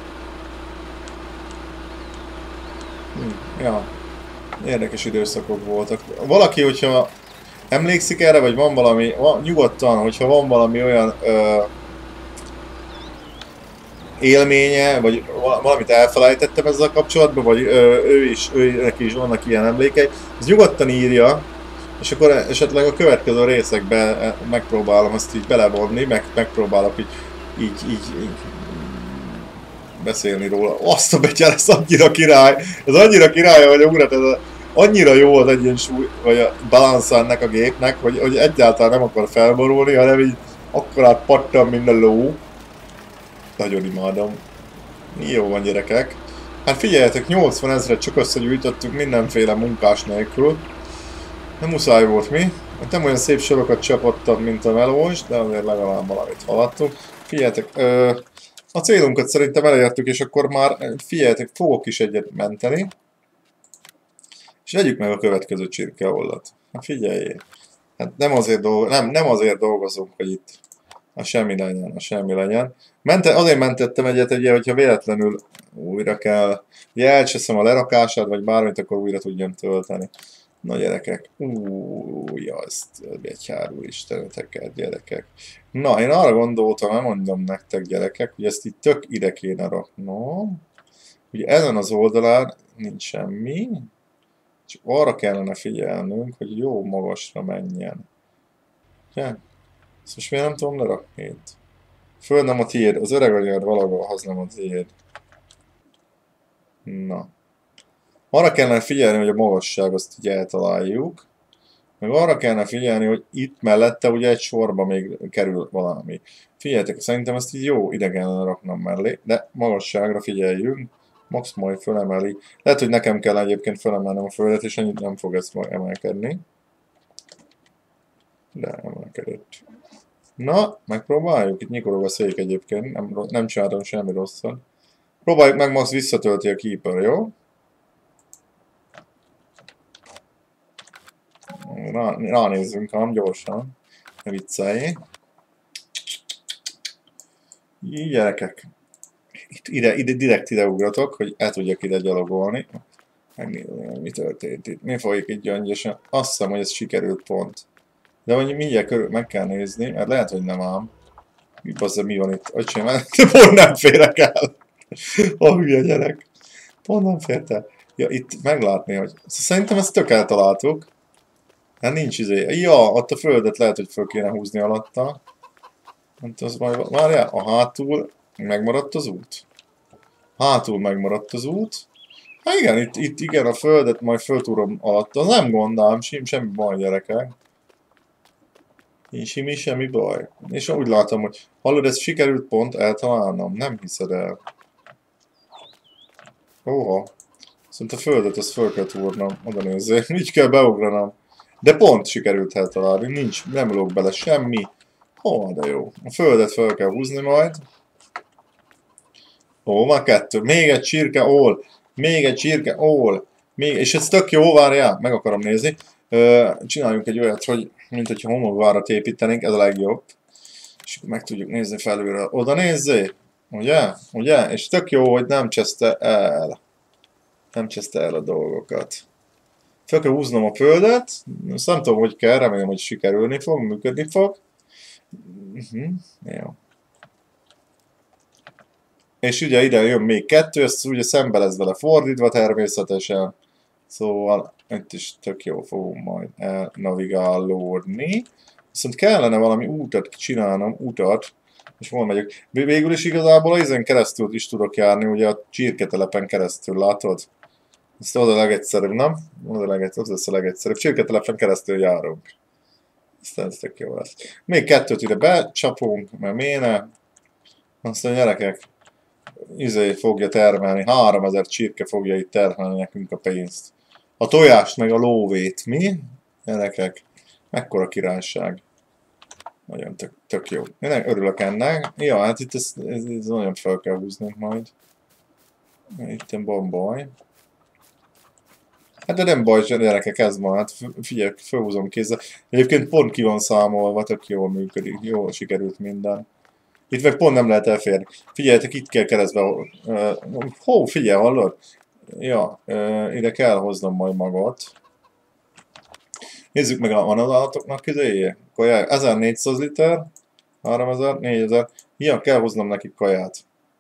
Hm, ja, érdekes időszakok voltak. Valaki, hogyha emlékszik erre, vagy van valami, nyugodtan, hogyha van valami olyan ö, élménye, vagy valamit elfelejtettem ezzel kapcsolatban, vagy ö, ő is, ő neki is vannak ilyen emlékei, az nyugodtan írja, és akkor esetleg a következő részekben megpróbálom azt így belevonni, meg megpróbálok így, így, így, így beszélni róla. Azt a betyár, ez annyira király! Ez annyira király, hogy a ugrat, ez a, annyira jó az egyensúly, vagy a balansz ennek a gépnek, hogy, hogy egyáltalán nem akar felborulni, hanem így akkorát pattan, mint a ló. Nagyon imádom. Jó van, gyerekek. Hát figyeljetek, nyolcvan ezret csak összegyűjtöttük mindenféle munkás nélkül. Nem muszáj volt mi. Nem olyan szép sorokat csapottam, mint a melós, de azért legalább valamit haladtunk. Figyeljetek, ö, a célunkat szerintem elértük, és akkor már figyeljetek, fogok is egyet menteni. És vegyük meg a következő csirkeollat. Hát figyeljél. Hát nem azért, dolgo nem, nem azért dolgozunk, hogy itt a semmi legyen, a semmi legyen. Mente, azért mentettem egyet, ugye, hogyha véletlenül újra kell, ugye elcseszem a lerakását, vagy bármit, akkor újra tudjam tölteni. Na gyerekek, úúúúj, azt betyárul isteneteket, gyerekek. Na, én arra gondoltam, nem mondom nektek, gyerekek, hogy ezt itt tök ide kéne raknom. Ugye ezen az oldalán nincs semmi, csak arra kellene figyelnünk, hogy jó magasra menjen. Ugye? Ezt most miért nem tudom lerakni itt? Föl nem a tiéd, az öreg anyád valahol, az nem a tiéd. Na. Arra kellene figyelni, hogy a magasság azt így eltaláljuk. Meg arra kellene figyelni, hogy itt mellette ugye egy sorba még kerül valami. Figyeljetek, szerintem ezt így jó ide kellene raknom mellé, de magasságra figyeljünk. Max majd fölemeli. Lehet, hogy nekem kell egyébként fölemelnem a földet, és ennyit nem fog ezt majd emelkedni. De emelkedett. Na, megpróbáljuk. Itt nyikorog a szék egyébként, nem, nem csináltam semmi rosszat. Próbáljuk meg, Max visszatölti a Keeper, jó? Rá, ránézzünk ám gyorsan. Ne viccelj. Így gyerekek. Itt ide, ide, direkt ide ugratok, hogy el tudjak ide gyalogolni. Megnézzük, mi történt itt. Mi folyik itt gyöngyösen? Azt hiszem, hogy ez sikerült pont. De mondjuk mindjárt körül meg kell nézni, mert lehet, hogy nem ám. Mi bassza, mi van itt? Öcsém, pont nem férek el. A hülye gyerek. Pont nem fért el. Ja, itt meglátni, hogy... Szerintem ezt tök eltaláltuk. Hát nincs izé. Ja, ott a földet lehet, hogy föl kéne húzni alatta. Hát az majd... Várjál, a hátul megmaradt az út. Hátul megmaradt az út. Hát igen, itt, itt igen, a földet majd föltúrom alatta. Az nem gondám, sem, semmi baj, gyerekek. Nincs mi semmi baj. És úgy látom, hogy hallod, ez sikerült pont eltalálnom. Nem hiszed el. Óha. Szóval a földet azt föl kell túrnom. Oda nézzék. Így kell beugranom. De pont sikerült eltalálni. Nincs, nem lóg bele semmi. Ó, de jó. A földet fel kell húzni majd. Ó, már kettő. Még egy csirke, ól. Még egy csirke, ól. Még... És ez tök jó, várjál. Meg akarom nézni. Ö, csináljunk egy olyat, hogy mint hogyha homokvárat építenénk, ez a legjobb. És meg tudjuk nézni felülről. Oda nézzé! Ugye? Ugye? És tök jó, hogy nem cseszte el. Nem cseszte el a dolgokat. Fel kell húznom a földet. Azt nem tudom, hogy kell, remélem, hogy sikerülni fog, működni fog. Uh-huh. Jó. És ugye ide jön még kettő, ezt ugye szembe lesz vele fordítva természetesen. Szóval itt is tök jó fogunk majd navigálódni. Viszont kellene valami útat csinálnom, utat, és hol megyek. Végül is igazából ezen keresztül is tudok járni, ugye a csirketelepen keresztül, látod? Ez az a legegyszerűbb, nem? Az a legegyszerűbb, az lesz a legegyszerűbb. Csirketelepen keresztül járunk. Aztán ez tök jó lesz. Még kettőt ide becsapunk, mert méne. Aztán gyerekek, izé fogja termelni, háromezer csirke fogja itt termelni nekünk a pénzt. A tojást meg a lóvét, mi? Gyerekek, mekkora királyság. Nagyon tök, tök jó. Én örülök ennek. Ja, hát itt ez, ez, ez nagyon fel kell húznunk majd. Itt egy bombaj. Hát de nem baj, gyerekek, ez ma, hát figyelj, felhúzom kézzel. Egyébként pont ki van számolva, tök jól működik, jól sikerült minden. Itt meg pont nem lehet elférni. Figyeljetek, itt kell keresztbe... Uh, hó, figyelj, hallod? Ja, uh, ide kell hoznom majd magot. Nézzük meg a vanadállatoknak közéje. Kajája, ezernégyszáz liter, háromezer, négyezer. Ja, kell hoznom nekik kaját.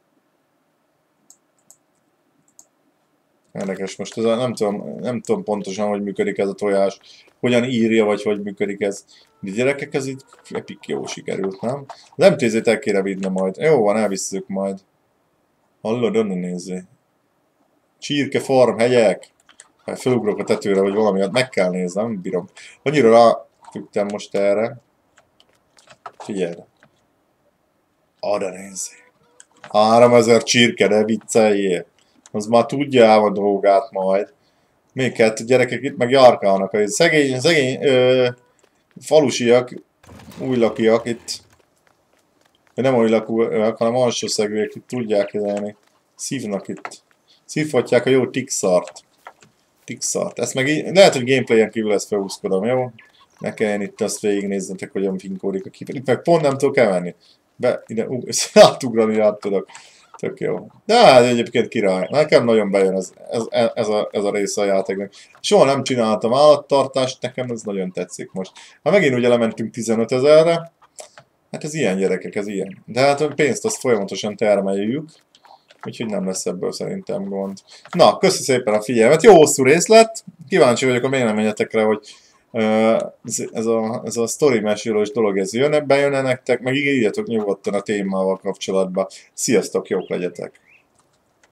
Érdekes, most ez a, nem, tudom, nem tudom pontosan, hogy működik ez a tojás, hogyan írja, vagy hogy működik ez. De gyerekek, ez így epik jó sikerült, nem? Az em té zét el kéne vinni majd. Jó van, elvisszük majd. Hallod, onnan nézzé. Csirke farm, hegyek. Hát felugrok a tetőre, vagy valamiatt meg kell néznem, nem bírom. Annyira ráfügtem most erre. Figyelj. Arra nézzé. háromezer csirke, de vicceljél. Az már tudja a dolgát majd. Még kettő gyerekek itt meg járkálnak. Szegény, szegény ö, falusiak, újlakiak itt. Nem újlakúak, hanem alsószegűek itt tudják kezelni. Szívnak itt. Szívhatják a jó tixart. Tixart. Ezt meg így, lehet, hogy gameplayen kívül ezt felhúzkodom, jó? Ne kelljen itt azt végignézzetek, hogyan finkódik a kép. Itt meg pont nem tudok elmenni. Be, ide, átugrani át tudok. Tök jó. De hát egyébként király. Nekem nagyon bejön ez, ez, ez, a, ez a része a játéknak. Soha nem csináltam állattartást, nekem ez nagyon tetszik most. Ha megint ugye lementünk tizenöt ezerre, hát ez ilyen gyerekek, ez ilyen. De hát a pénzt azt folyamatosan termeljük, úgyhogy nem lesz ebből szerintem gond. Na, köszi szépen a figyelmet. Jó hosszú rész lett. Kíváncsi vagyok a véleményetekre, hogy uh, ez, a, ez a sztori mesélős dolog, ez jön, bejön-e nektek, meg írjatok nyugodtan a témával kapcsolatban. Sziasztok, jók legyetek!